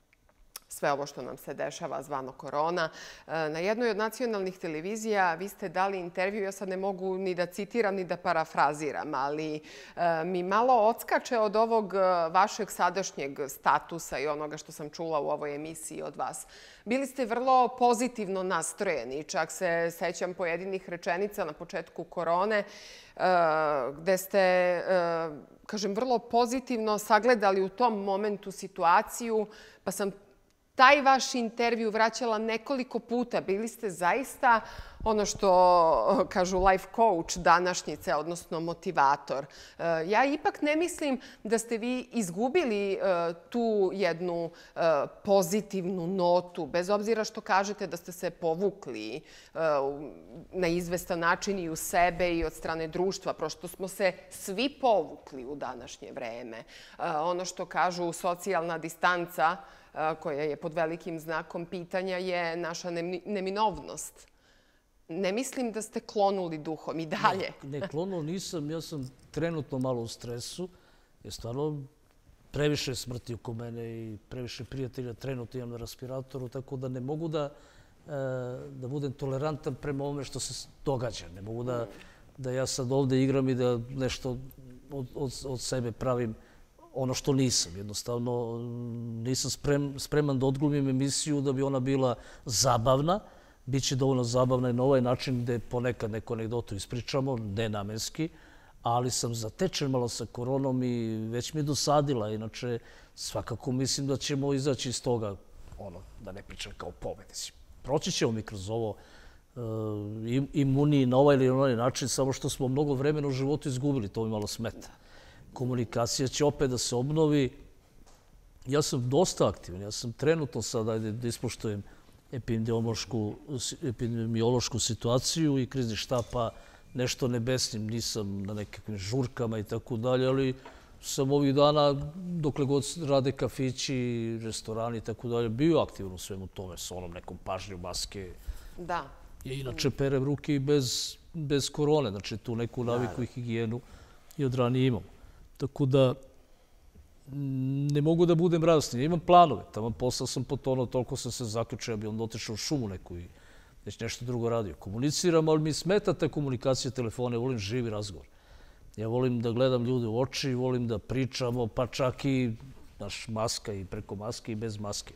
sve ovo što nam se dešava, zvano korona, na jednoj od nacionalnih televizija vi ste dali intervju, ja sad ne mogu ni da citiram ni da parafraziram, ali mi malo odskače od ovog vašeg sadašnjeg statusa i onoga što sam čula u ovoj emisiji od vas. Bili ste vrlo pozitivno nastrojeni, čak se sećam pojedinih rečenica na početku korone, gde ste, kažem, vrlo pozitivno sagledali u tom momentu situaciju, pa sam taj vaš intervju vraćala nekoliko puta. Bili ste zaista ono što kažu life coach današnjice, odnosno motivator. Ja ipak ne mislim da ste vi izgubili tu jednu pozitivnu notu, bez obzira što kažete da ste se povukli na izvestan način i u sebe i od strane društva, prosto smo se svi povukli u današnje vreme. Ono što kažu socijalna distanca, koja je pod velikim znakom pitanja, je naša neminovnost. Ne mislim da ste klonuli duhom i dalje. Ne, klonuo nisam. Ja sam trenutno malo u stresu. Jer stvarno previše smrti oko mene i previše prijatelja trenutno imam na respiratoru, tako da ne mogu da, da budem tolerantan prema ovome što se događa. Ne mogu da, da ja sad ovde igram i da nešto od, od, od sebe pravim ono što nisam. Jednostavno nisam sprem, spreman da odglumim emisiju da bi ona bila zabavna. Biće dovoljno zabavna i na ovaj način gde ponekad neku anegdotu ispričamo, nenamenski, ali sam zatečen malo sa koronom i već mi je dosadila. Inače, svakako mislim da ćemo izaći iz toga, ono, da ne pričam kao pobednici. Proći ćemo mi kroz ovo uh, imuniji na ovaj ili onaj način, samo što smo mnogo vremena u životu izgubili, to mi malo smeta. Komunikacija će opet da se obnovi. Ja sam dosta aktivan. Ja sam trenutno sad, ajde da ispoštujem epidemiološku, epidemiološku situaciju i krizni štab, pa nešto ne besnim, nisam na nekakvim žurkama i tako dalje, ali sam ovih dana, dokle god rade kafići, restorani i tako dalje, bio aktivan u svemu tome, sa onom nekom pažnjom, maske. Da. Ja inače perem ruke i bez, bez korone, znači tu neku naviku i higijenu i od ranije imam. Tako da ne mogu da budem radosni. Ja imam planove. Tamo posao sam potonuo, toliko sam se zaključio, bi on otišao u šumu neku i već nešto drugo radio. Komuniciram, ali mi smeta ta komunikacija telefona. Ja volim živi razgovor. Ja volim da gledam ljude u oči, volim da pričamo, pa čak i naš maska i preko maske i bez maske.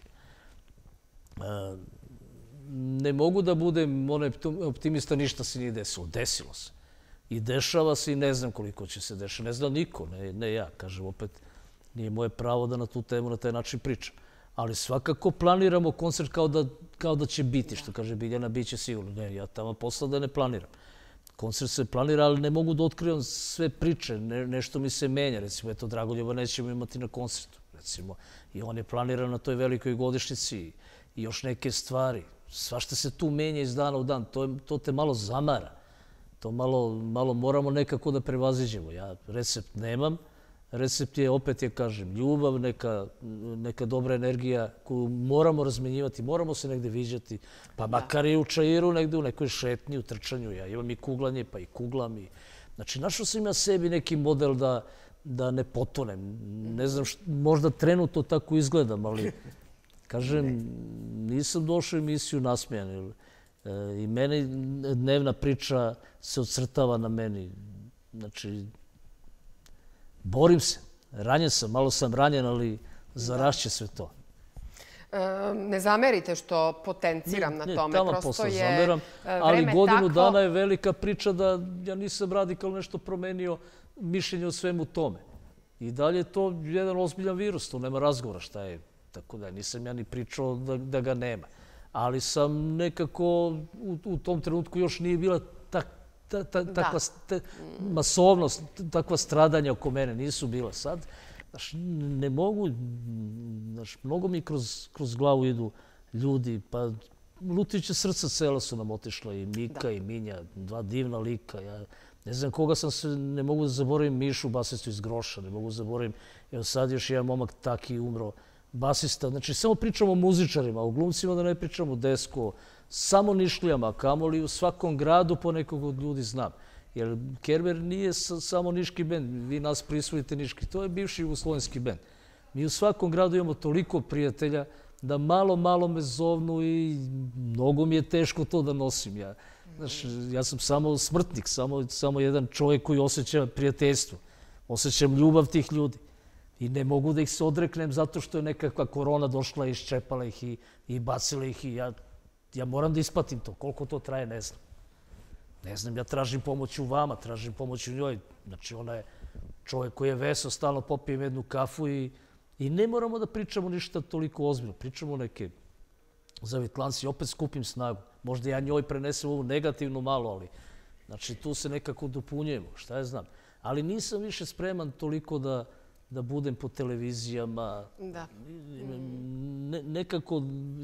Ne mogu da budem onaj optimista, ništa se nije desilo. Desilo se. I dešava se i ne znam koliko će se dešati. Ne zna niko, ne, ne ja. Kažem, opet, nije moje pravo da na tu temu na taj način pričam. Ali svakako planiramo koncert kao da, kao da će biti, što kaže Biljana, bit će sigurno. Ne, ja tamo posla da ne planiram. Koncert se planira, ali ne mogu da otkrivam sve priče. Ne, nešto mi se menja. Recimo, eto, Dragoljeva nećemo imati na koncertu. Recimo, i on je planiran na toj velikoj godišnjici i još neke stvari. Svašta se tu menja iz dana u dan. To, to te malo zamara. To malo, malo moramo nekako da prevaziđemo. Ja recept nemam. Recept je, opet je kažem, ljubav, neka, neka dobra energija koju moramo razmenjivati, moramo se negde viđati, pa makar i u čairu, negde u nekoj šetnji, u trčanju. Ja imam i kuglanje, pa i kuglam. I... Znači, našao sam ja sebi neki model da, da ne potonem. Ne znam, što, možda trenutno tako izgledam, ali kažem, nisam došao u emisiju nasmejan. Jer, e, i meni dnevna priča se ocrtava na meni. Znači, borim se. Ranjen sam, malo sam ranjen, ali zarašće sve to. E, ne zamerite što potenciram na ne, tome. Tamo Prosto posla je zameram, ali vreme godinu takvo... dana je velika priča da ja nisam radikalno nešto promenio mišljenje o svemu tome. I dalje je to jedan ozbiljan virus, to nema razgovora šta je. Tako da nisam ja ni pričao da, da ga nema. Ali sam nekako u, u tom trenutku još nije bila tak, ta, ta, takva ta, masovnost, takva stradanja oko mene nisu bila sad. Znaš, ne mogu, znaš, mnogo mi kroz, kroz glavu idu ljudi, pa lutiće srca cela su nam otišla, i Mika da. i Minja, dva divna lika. Ja Ne znam koga sam se, ne mogu da zaboravim Mišu, basistu iz Groša, ne mogu da zaboravim, evo sad još jedan momak taki umro, basista, znači samo pričamo o muzičarima, o glumcima da ne pričamo desko, samo Nišlijama, kamoli u svakom gradu po nekog od ljudi znam. Jer Kerber nije samo niški bend, vi nas prisvojite niški, to je bivši jugoslovenski bend. Mi u svakom gradu imamo toliko prijatelja da malo, malo me zovnu i mnogo mi je teško to da nosim. Ja, znaš, ja sam samo smrtnik, samo, samo jedan čovjek koji osjeća prijateljstvo. Osjećam ljubav tih ljudi. I ne mogu da ih se odreknem zato što je nekakva korona došla i iščepala ih i, i bacila ih. I ja, ja moram da ispatim to. Koliko to traje, ne znam. Ne znam, ja tražim pomoć u vama, tražim pomoć u njoj. Znači, ona je čovjek koji je veseo, stalno popijem jednu kafu i, i ne moramo da pričamo ništa toliko ozbiljno. Pričamo neke zavitlanci, opet skupim snagu. Možda ja njoj prenesem ovu negativnu malo, ali znači, tu se nekako dopunjujemo, šta ja znam. Ali nisam više spreman toliko da, da budem po televizijama. Da. Ne, nekako,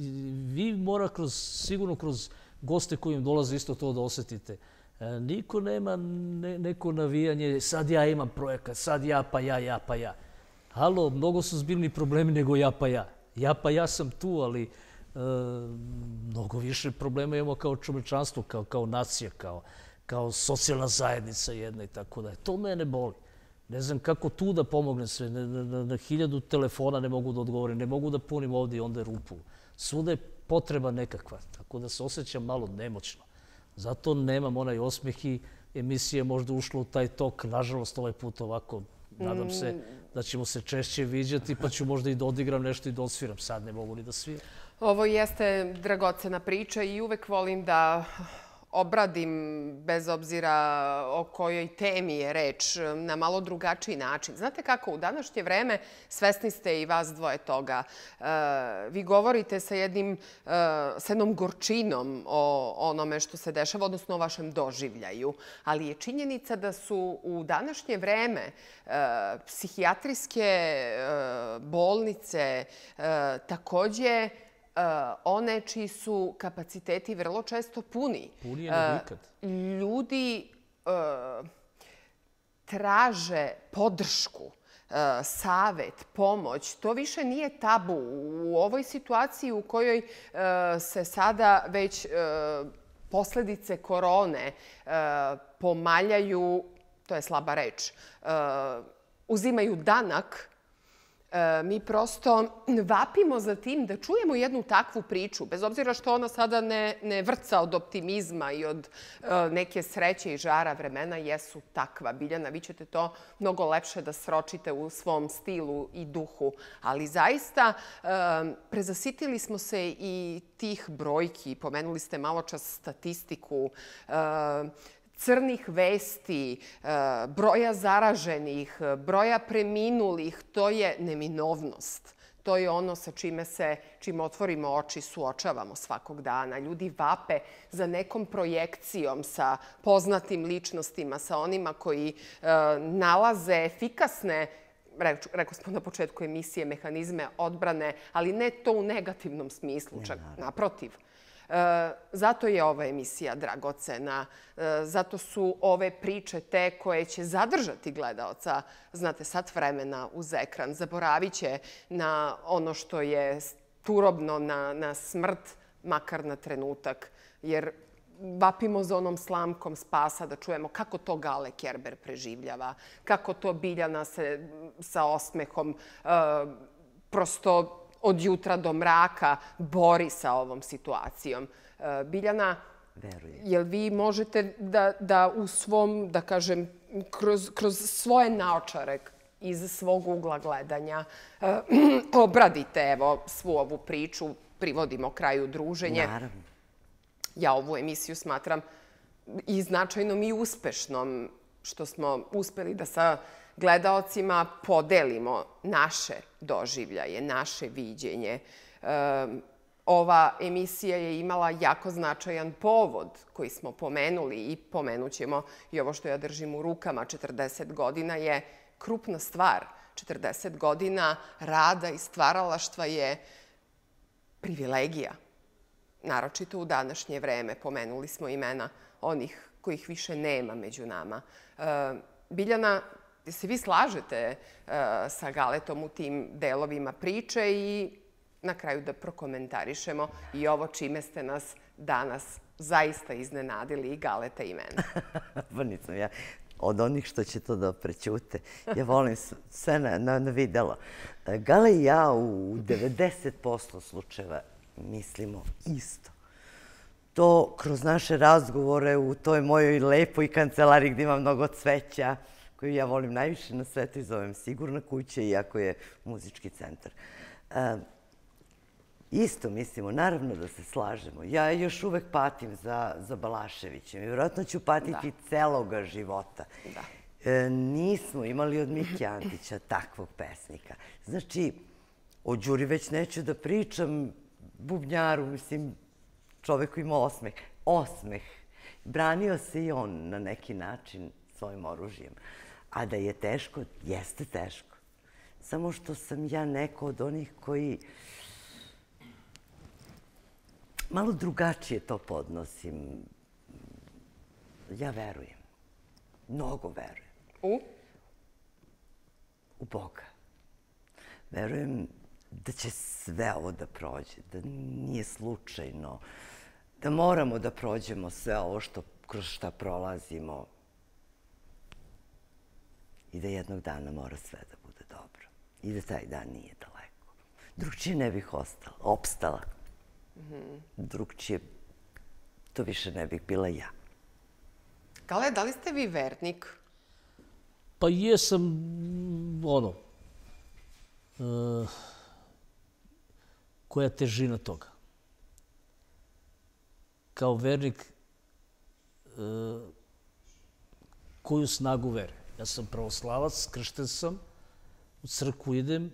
vi mora kroz, sigurno kroz goste koji im dolaze isto to da osjetite. Niko nema ne, neko navijanje, sad ja imam projekat, sad ja pa ja, ja pa ja. Halo, mnogo su zbiljni problemi nego ja pa ja. Ja pa ja sam tu, ali e, mnogo više problema imamo kao čovečanstvo, kao, kao nacija, kao, kao socijalna zajednica jedna i tako da. To mene boli. Ne znam kako tu da pomognem sve. Na, na, na hiljadu telefona ne mogu da odgovorim, ne mogu da punim ovdje i onda rupu. Svuda je potreba nekakva, tako da se osjećam malo nemoćno. Zato nemam onaj osmeh i emisija možda ušla u taj tok. Nažalost, ovaj put ovako, nadam se da ćemo se češće viđati, pa ću možda i da odigram nešto i da odsviram. Sad ne mogu ni da sviram. Ovo jeste dragocena priča i uvek volim da obradim, bez obzira o kojoj temi je reč, na malo drugačiji način. Znate kako, u današnje vreme, svesni ste i vas dvoje toga, vi govorite sa jednim, sa jednom gorčinom o onome što se dešava, odnosno o vašem doživljaju. Ali je činjenica da su u današnje vreme psihijatrijske bolnice takođe one čiji su kapaciteti vrlo često puni. Puni je nego ikad. Ljudi traže podršku, savet, pomoć. To više nije tabu. U ovoj situaciji u kojoj se sada već posledice korone pomaljaju, to je slaba reč, uzimaju danak, mi prosto vapimo za tim da čujemo jednu takvu priču, bez obzira što ona sada ne, ne vrca od optimizma i od uh, neke sreće i žara. Vremena jesu takva. Biljana, vi ćete to mnogo lepše da sročite u svom stilu i duhu. Ali zaista uh, prezasitili smo se i tih brojki. Pomenuli ste malo čas statistiku, uh, crnih vesti, broja zaraženih, broja preminulih, to je neminovnost. To je ono sa čime se, čim otvorimo oči, suočavamo svakog dana. Ljudi vape za nekom projekcijom sa poznatim ličnostima, sa onima koji nalaze efikasne, rekao smo na početku emisije, mehanizme odbrane, ali ne to u negativnom smislu, čak naprotiv. Zato je ova emisija dragocena. Zato su ove priče te koje će zadržati gledaoca, znate, sat vremena uz ekran. Zaboravit će na ono što je turobno, na, na smrt, makar na trenutak. Jer vapimo za onom slamkom spasa da čujemo kako to Gale Kerber preživljava, kako to Biljana se sa osmehom prosto od jutra do mraka bori sa ovom situacijom. Biljana, jel vi možete da, da u svom, da kažem, kroz, kroz svoje naočare, iz svog ugla gledanja, obradite evo svu ovu priču, privodimo kraju druženje. Naravno. Ja ovu emisiju smatram i značajnom i uspešnom, što smo uspeli da sa gledaocima podelimo naše doživljaje, naše viđenje. Ova emisija je imala jako značajan povod koji smo pomenuli i pomenut ćemo i ovo što ja držim u rukama. četrdeset godina je krupna stvar. četrdeset godina rada i stvaralaštva je privilegija. naročito u današnje vreme. Pomenuli smo imena onih kojih više nema među nama. Biljana, se vi slažete sa Galetom u tim delovima priče i na kraju da prokomentarišemo i ovo čime ste nas danas zaista iznenadili i Galeta i mene. Pa nisam ja od onih što će to da prećute. Ja volim sve na videlo. Gale i ja u devedeset posto slučajeva mislimo isto. To kroz naše razgovore u toj mojoj lepoj kancelariji gdje ima mnogo cveća, koju ja volim najviše na svetu i zovem Sigurna kuća, iako je muzički centar. Isto mislimo, naravno da se slažemo. Ja još uvek patim za Balaševićem i vjerojatno ću patiti celoga života. Nismo imali od Mike Antića takvog pesnika. Znači, o Đuri već neću da pričam, bubnjaru, mislim, čoveku ima osmeh. Osmeh. Branio se i on na neki način svojim oružjem. A da je teško, jeste teško. Samo što sam ja neko od onih koji malo drugačije to podnosim. Ja verujem. Mnogo verujem. U? U Boga. Verujem da će sve ovo da prođe, da nije slučajno, da moramo da prođemo sve ovo što, kroz šta prolazimo i da jednog dana mora sve da bude dobro i da taj dan nije daleko. Drugčije ne bih ostala, opstala. Drugčije to više ne bih bila ja. Gale, da li ste vi vernik? Pa jesam, ono, koja je težina toga. Kao vernik, koju snagu vere? Ja sam pravoslavac, kršten sam, u crkvu idem,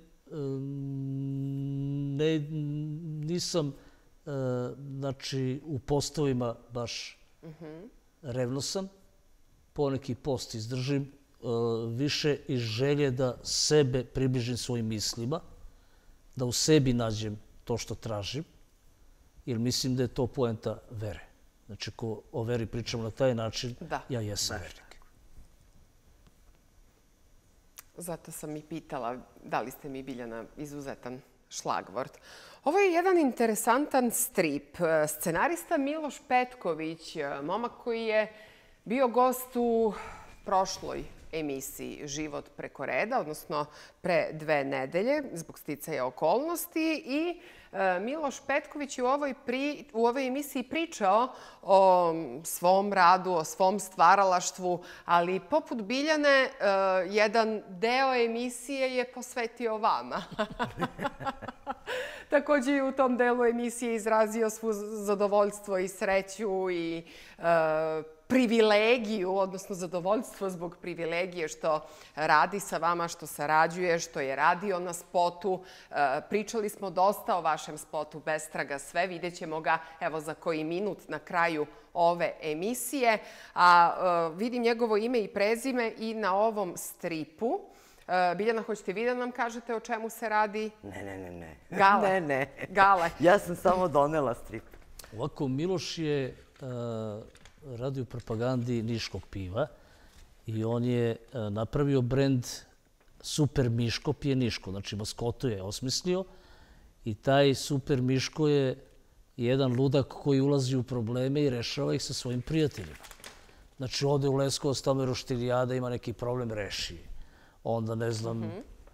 nisam, znači, u postovima baš revnosan, poneki post izdržim, više iz želje da sebe približim svojim mislima, da u sebi nađem to što tražim, jer mislim da je to poenta vere. Znači, ko o veri pričamo na taj način, ja jesam vernik. Zato sam i pitala da li ste mi, Biljana, izuzetan šlagvort. Ovo je jedan interesantan strip. Scenarista Miloš Petković, momak koji je bio gost u prošloj emisiji Život preko reda, odnosno pre dve nedelje, zbog sticaja okolnosti. I Miloš Petković je u ovoj emisiji pričao o svom radu, o svom stvaralaštvu, ali poput Biljane, jedan deo emisije je posvetio vama. Također je u tom delu emisije izrazio svu zadovoljstvo i sreću i privilegiju, odnosno zadovoljstvo zbog privilegije što radi sa vama, što sarađuje, što je radio na spotu. Pričali smo dosta o vašem spotu Bestraga sve. Vidjet ćemo ga, evo, za koji minut na kraju ove emisije. A vidim njegovo ime i prezime i na ovom stripu. Biljana, hoćete vi da nam kažete o čemu se radi? Ne, ne, ne, ne. Gale. Ne, ne. Gale. Ja sam samo donela strip. Ovako, Miloš je radio u propagandi niškog piva i on je napravio brend Super Miško pije niško. Znači, maskotu je osmislio i taj Super Miško je jedan ludak koji ulazi u probleme i rešava ih sa svojim prijateljima. Znači, ode u Leskovac, tamo je roštilijada, ima neki problem, reši. Onda, ne znam,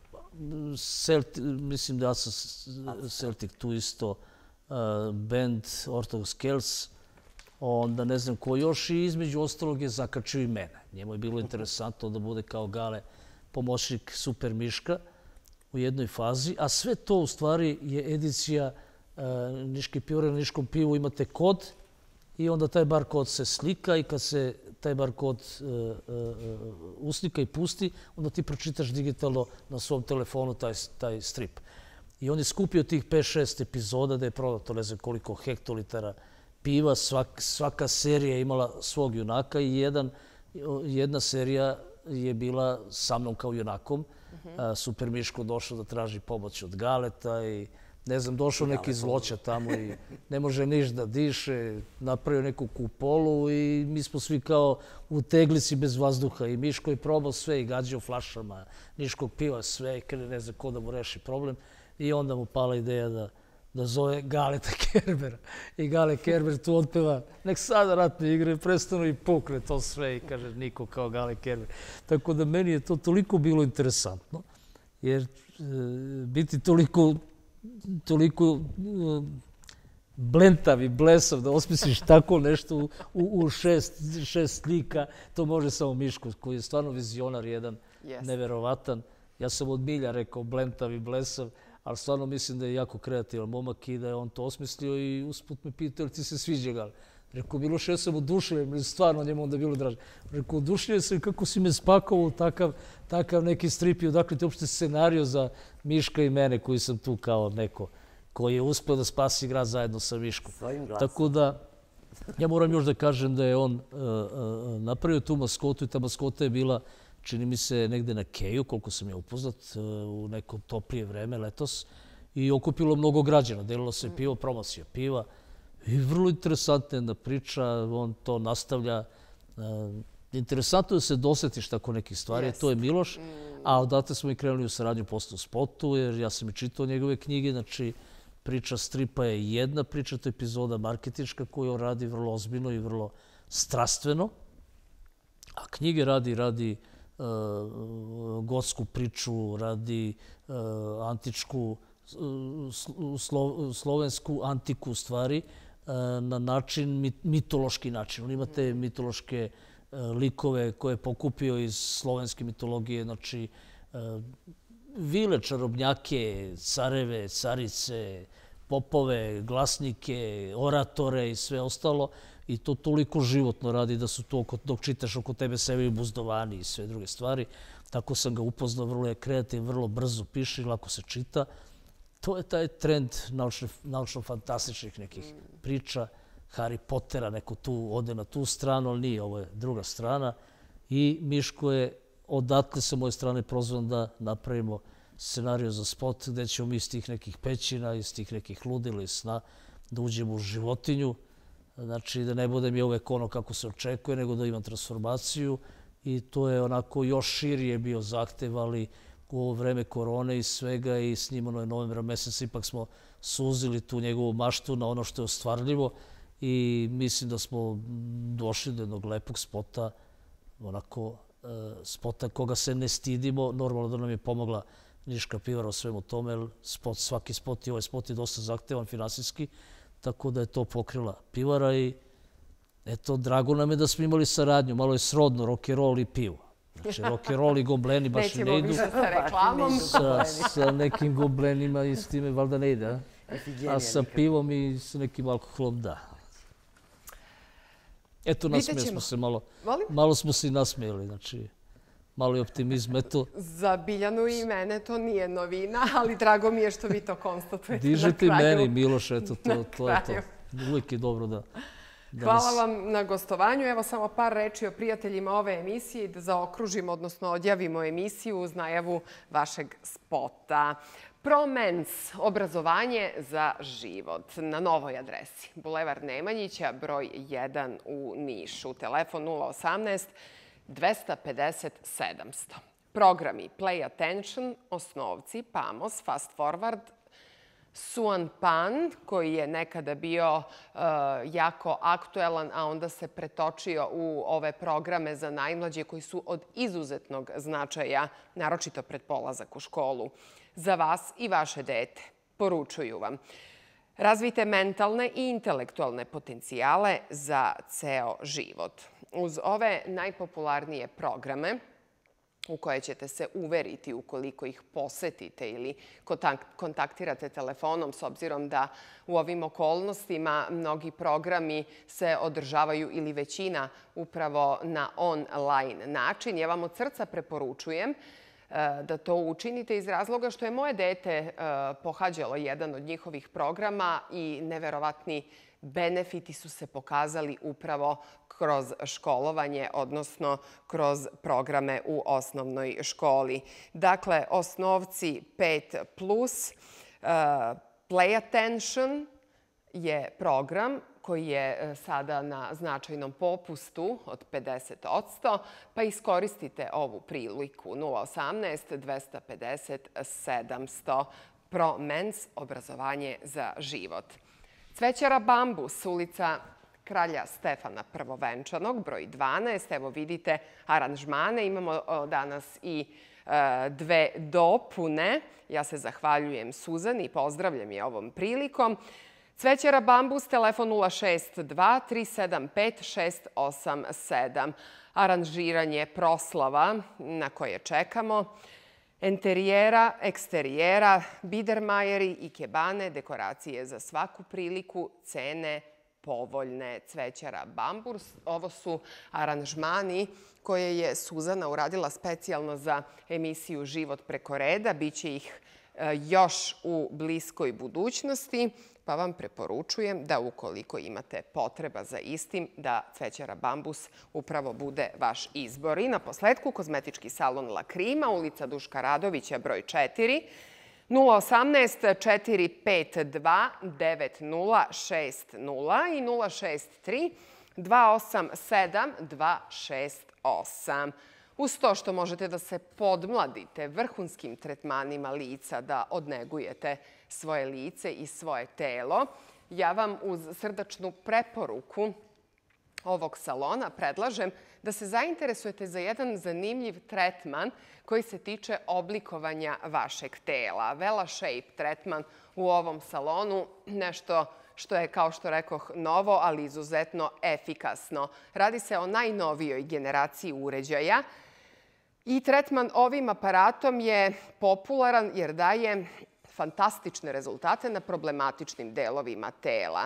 mislim da ja sam Celtic tu isto, band Orthodox Kells, onda ne znam ko još i između ostalog je zakačio i mene. Njemu je bilo interesantno da bude kao Gale pomoćnik Super Miška u jednoj fazi, a sve to u stvari je edicija Niške pivore. Na Niškom pivu imate kod i onda taj bar kod se slika i kad se taj bar kod uslika i pusti, onda ti pročitaš digitalno na svom telefonu taj strip. I on je skupio tih pet šest epizoda da je prodato ne znam koliko hektolitara piva. Svaka serija je imala svog junaka i jedna serija je bila sa mnom kao junakom. Super Miško došao da traži pomoć od Galeta i ne znam, došao neki zloća tamo i ne može niš da diše, napravio neku kupolu i mi smo svi kao u teglici bez vazduha i Miško je probao sve i gađao flašama, Niškog piva sve, kada ne zna ko da mu reši problem i onda mu pala ideja da da zove Galeta Kerbera. I Gale Kerber tu otpeva, nek sada ratne igre prestanu i pukne to sve i kaže niko kao Gale Kerber. Tako da meni je to toliko bilo interesantno, jer biti toliko toliko blentav i blesav da osmisliš tako nešto u, u šest, šest slika, to može samo Miško, koji je stvarno vizionar jedan, yes. neverovatan. Ja sam od milja rekao blentav i blesav, ali stvarno mislim da je jako kreativan momak i da je on to osmislio i usput me pitao, ti se sviđa Gal? Rekao, Miloše, ja sam oduševljen, ili stvarno njemu onda bilo draže. Rekao, oduševljen sam kako si me spakovao takav, takav neki strip i odakle ti uopšte scenario za Miška i mene koji sam tu kao neko koji je uspeo da spasi grad zajedno sa Miškom. Tako da, ja moram još da kažem da je on uh, uh, napravio tu maskotu i ta maskota je bila, čini mi se, negde na Keju, koliko sam je upoznat, uh, u neko toplije vreme letos i okupilo mnogo građana. Delilo se pivo, promocija piva i vrlo interesantna jedna priča, on to nastavlja. Uh, interesantno je da se dosetiš tako nekih stvari, yes. to je Miloš, a odatle smo i krenuli u saradnju posle u spotu, jer ja sam i čitao njegove knjige, znači priča stripa je jedna, priča to je epizoda marketinška koju on radi vrlo ozbiljno i vrlo strastveno, a knjige radi, radi uh, gotsku priču, radi uh, antičku, uh, slo, slovensku antiku stvari uh, na način, mitološki način. On ima te mitološke uh, likove koje je pokupio iz slovenske mitologije, znači uh, vile, čarobnjake, careve, carice, popove, glasnike, oratore i sve ostalo. I to toliko životno radi da su to, dok čitaš oko tebe sebe i buzdovani i sve druge stvari. Tako sam ga upoznao, vrlo je kreativ, vrlo brzo piše i lako se čita. To je taj trend naučno-fantastičnih nekih priča. Harry Pottera, neko tu ode na tu stranu, ali nije, ovo je druga strana. I Miško je, odatle sa moje strane prozvan da napravimo scenariju za spot gde ćemo mi iz tih nekih pećina, iz tih nekih ludila i sna da uđemo u životinju. Znači da ne budem je uvek ono kako se očekuje, nego da imam transformaciju. I to je onako još širije bio zahtev, ali u ovo vreme korone i svega i snimano je novembra meseca, ipak smo suzili tu njegovu maštu na ono što je ostvarljivo i mislim da smo došli do jednog lepog spota, onako spota koga se ne stidimo. Normalno da nam je pomogla Niška pivara o svemu tome, jer spot, svaki spot i ovaj spot je dosta zahtevan finansijski, tako da je to pokrila pivara i eto, drago nam je da smo imali saradnju. Malo je srodno rock'n'roll i pivo. Znači, rock'n'roll i gobleni baš ne idu. Nećemo više sa reklamom. Sa, sa nekim goblenima i s time valjda ne ide, a? A sa pivom i sa nekim alkoholom, da. Eto, nasmijeli smo se malo. Malo smo se i nasmijeli, znači, malo je optimizma. Eto. Za Biljanu i mene to nije novina, ali drago mi je što vi to konstatujete na kraju. Dižete i meni, Miloš, eto, to, to je to. Uvijek je dobro da... Hvala vam na gostovanju. Evo samo par reči o prijateljima ove emisije i da zaokružimo, odnosno odjavimo emisiju uz najavu vašeg spota. ProMens, obrazovanje za život, na novoj adresi. Bulevar Nemanjića, broj jedan u Nišu. Telefon nula osamnaest dvesta pedeset sedamsto. Programi Play Attention, Osnovci, Pamos, Fast Forward, Suan Pan, koji je nekada bio uh, jako aktuelan, a onda se pretočio u ove programe za najmlađe koji su od izuzetnog značaja, naročito pred polazak u školu. Za vas i vaše dete. Poručuju vam. Razvijte mentalne i intelektualne potencijale za ceo život. Uz ove najpopularnije programe, u koje ćete se uveriti ukoliko ih posetite ili kontaktirate telefonom, s obzirom da u ovim okolnostima mnogi programi se održavaju ili većina upravo na online način. Ja vam od srca preporučujem da to učinite iz razloga što je moje dete pohađalo jedan od njihovih programa i neverovatni benefiti su se pokazali upravo kroz školovanje, odnosno kroz programe u osnovnoj školi. Dakle, Osnovci pet plus, Play Attention je program koji je sada na značajnom popustu od pedeset posto, pa iskoristite ovu priliku nula osamnaest dvesta pedeset sedamsto Pro Mens obrazovanje za život. Cvećara Bambus, ulica Kralja Stefana Prvovenčanog, broj dvanaest. Evo vidite aranžmane. Imamo danas i dve dopune. Ja se zahvaljujem Suzani i pozdravljam je ovom prilikom. Cvećara Bambus, telefon nula šest dva tri sedam pet šest osam sedam. Aranžiranje proslava na koje čekamo. Enterijera, eksterijera, bidermajeri, ikebane, dekoracije za svaku priliku, cene povoljne. Cvećara Bambus. Ovo su aranžmani koje je Suzana uradila specijalno za emisiju Život preko reda. Biće ih još u bliskoj budućnosti, pa vam preporučujem da ukoliko imate potreba za istim, da Cvećara Bambus upravo bude vaš izbor. I na posledku, kozmetički salon La Crima, ulica Duška Radovića, broj četiri, nula osamnaest četiri pet dva devet nula šest nula i nula šest tri dva osam sedam dva šest osam. Uz to što možete da se podmladite vrhunskim tretmanima lica, da odnegujete svoje lice i svoje telo, ja vam uz srdačnu preporuku ovog salona predlažem da se zainteresujete za jedan zanimljiv tretman koji se tiče oblikovanja vašeg tela. Vela Shape tretman u ovom salonu, nešto što je, kao što rekoh, novo, ali izuzetno efikasno. Radi se o najnovijoj generaciji uređaja i tretman ovim aparatom je popularan jer daje fantastične rezultate na problematičnim delovima tela.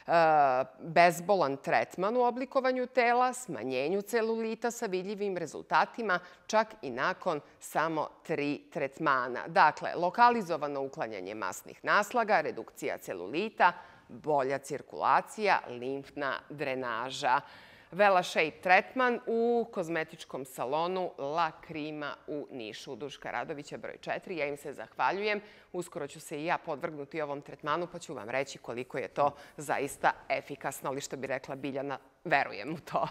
Bezbolan tretman u oblikovanju tela, smanjenju celulita sa vidljivim rezultatima, čak i nakon samo tri tretmana. Dakle, lokalizovano uklanjanje masnih naslaga, redukcija celulita, bolja cirkulacija, limfna drenaža. Vela Shape tretman u kozmetičkom salonu La Crima u Nišu. Duška Radovića, broj četiri. Ja im se zahvaljujem. Uskoro ću se i ja podvrgnuti ovom tretmanu, pa ću vam reći koliko je to zaista efikasno. Ali što bi rekla Biljana, verujem u to.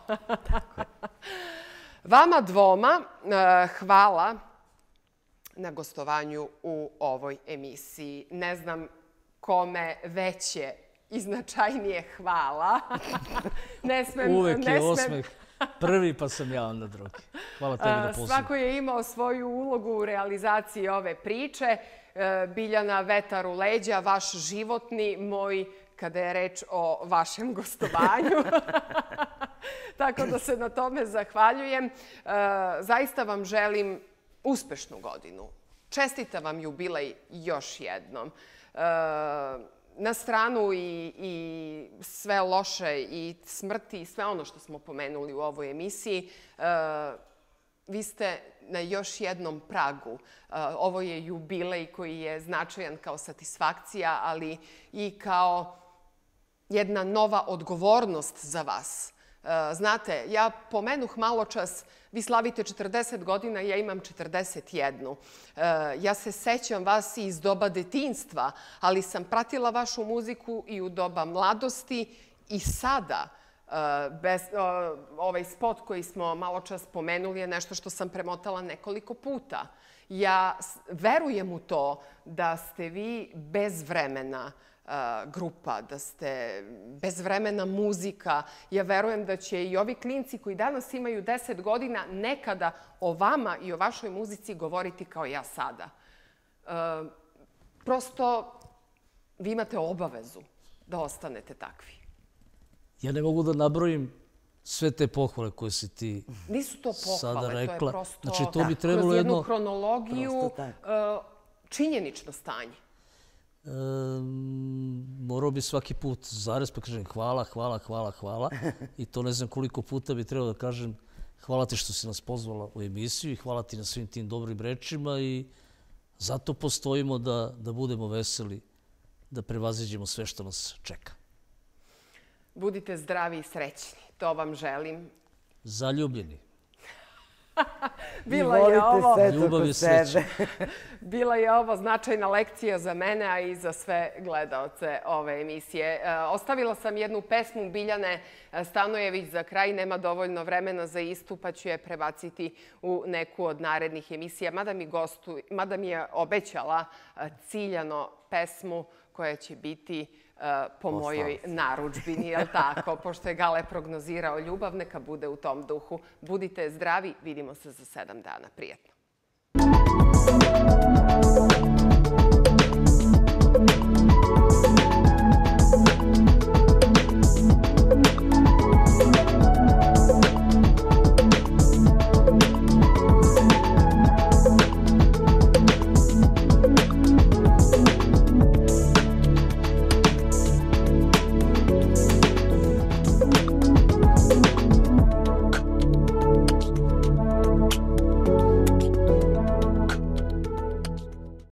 Vama dvoma hvala na gostovanju u ovoj emisiji. Ne znam kome veće i značajnije hvala. Uvek je osmeh prvi, pa sam ja onda drugi. Hvala tebi na pozivu. Svako je imao svoju ulogu u realizaciji ove priče. Biljana, vetar u leđa, vaš životni, moj, kada je reč o vašem gostovanju. Tako da se na tome zahvaljujem. Zaista vam želim uspešnu godinu. Čestitam vam jubilej još jednom. Na stranu i sve loše i smrti i sve ono što smo pomenuli u ovoj emisiji, vi ste na još jednom pragu. Ovo je jubilej koji je značajan kao satisfakcija, ali i kao jedna nova odgovornost za vas. Znate, ja pomenuh malo čas, vi slavite četrdeset godina, ja imam četrdeset jednu. Ja se sećam vas i iz doba detinjstva, ali sam pratila vašu muziku i u doba mladosti i sada. Ovaj spot koji smo malo čas pomenuli je nešto što sam premotala nekoliko puta. Ja verujem u to da ste vi bez vremena grupa, da ste bezvremena muzika. Ja verujem da će i ovi klinci koji danas imaju deset godina nekada o vama i o vašoj muzici govoriti kao ja sada. Prosto, vi imate obavezu da ostanete takvi. Ja ne mogu da nabrojim sve te pohvale koje si ti sada rekla. Nisu to pohvale, to je prosto kroz jednu kronologiju činjenično stanje. Morao bi svaki put zarez pa kažem hvala, hvala, hvala, hvala. I to ne znam koliko puta bi trebao da kažem hvala ti što si nas pozvala u emisiju i hvala ti na svim tim dobrim rečima i zato postojimo da budemo veseli, da prevaziđemo sve što nas čeka. Budite zdravi i srećni. To vam želim. Zaljubljeni. Bila je ovo... Ljubav i sreća. Bila je ovo značajna lekcija za mene, a i za sve gledaoce ove emisije. Ostavila sam jednu pesmu Biljane Stanojević za kraj. Nema dovoljno vremena za istu, pa ću je prebaciti u neku od narednih emisija. Mada mi, gostu, mada mi je obećala ciljano pesmu koja će biti po mojoj narudžbini, je li tako? Pošto je Gale prognozirao ljubav, neka bude u tom duhu. Budite zdravi, vidimo se za sedam dana. Prijetno.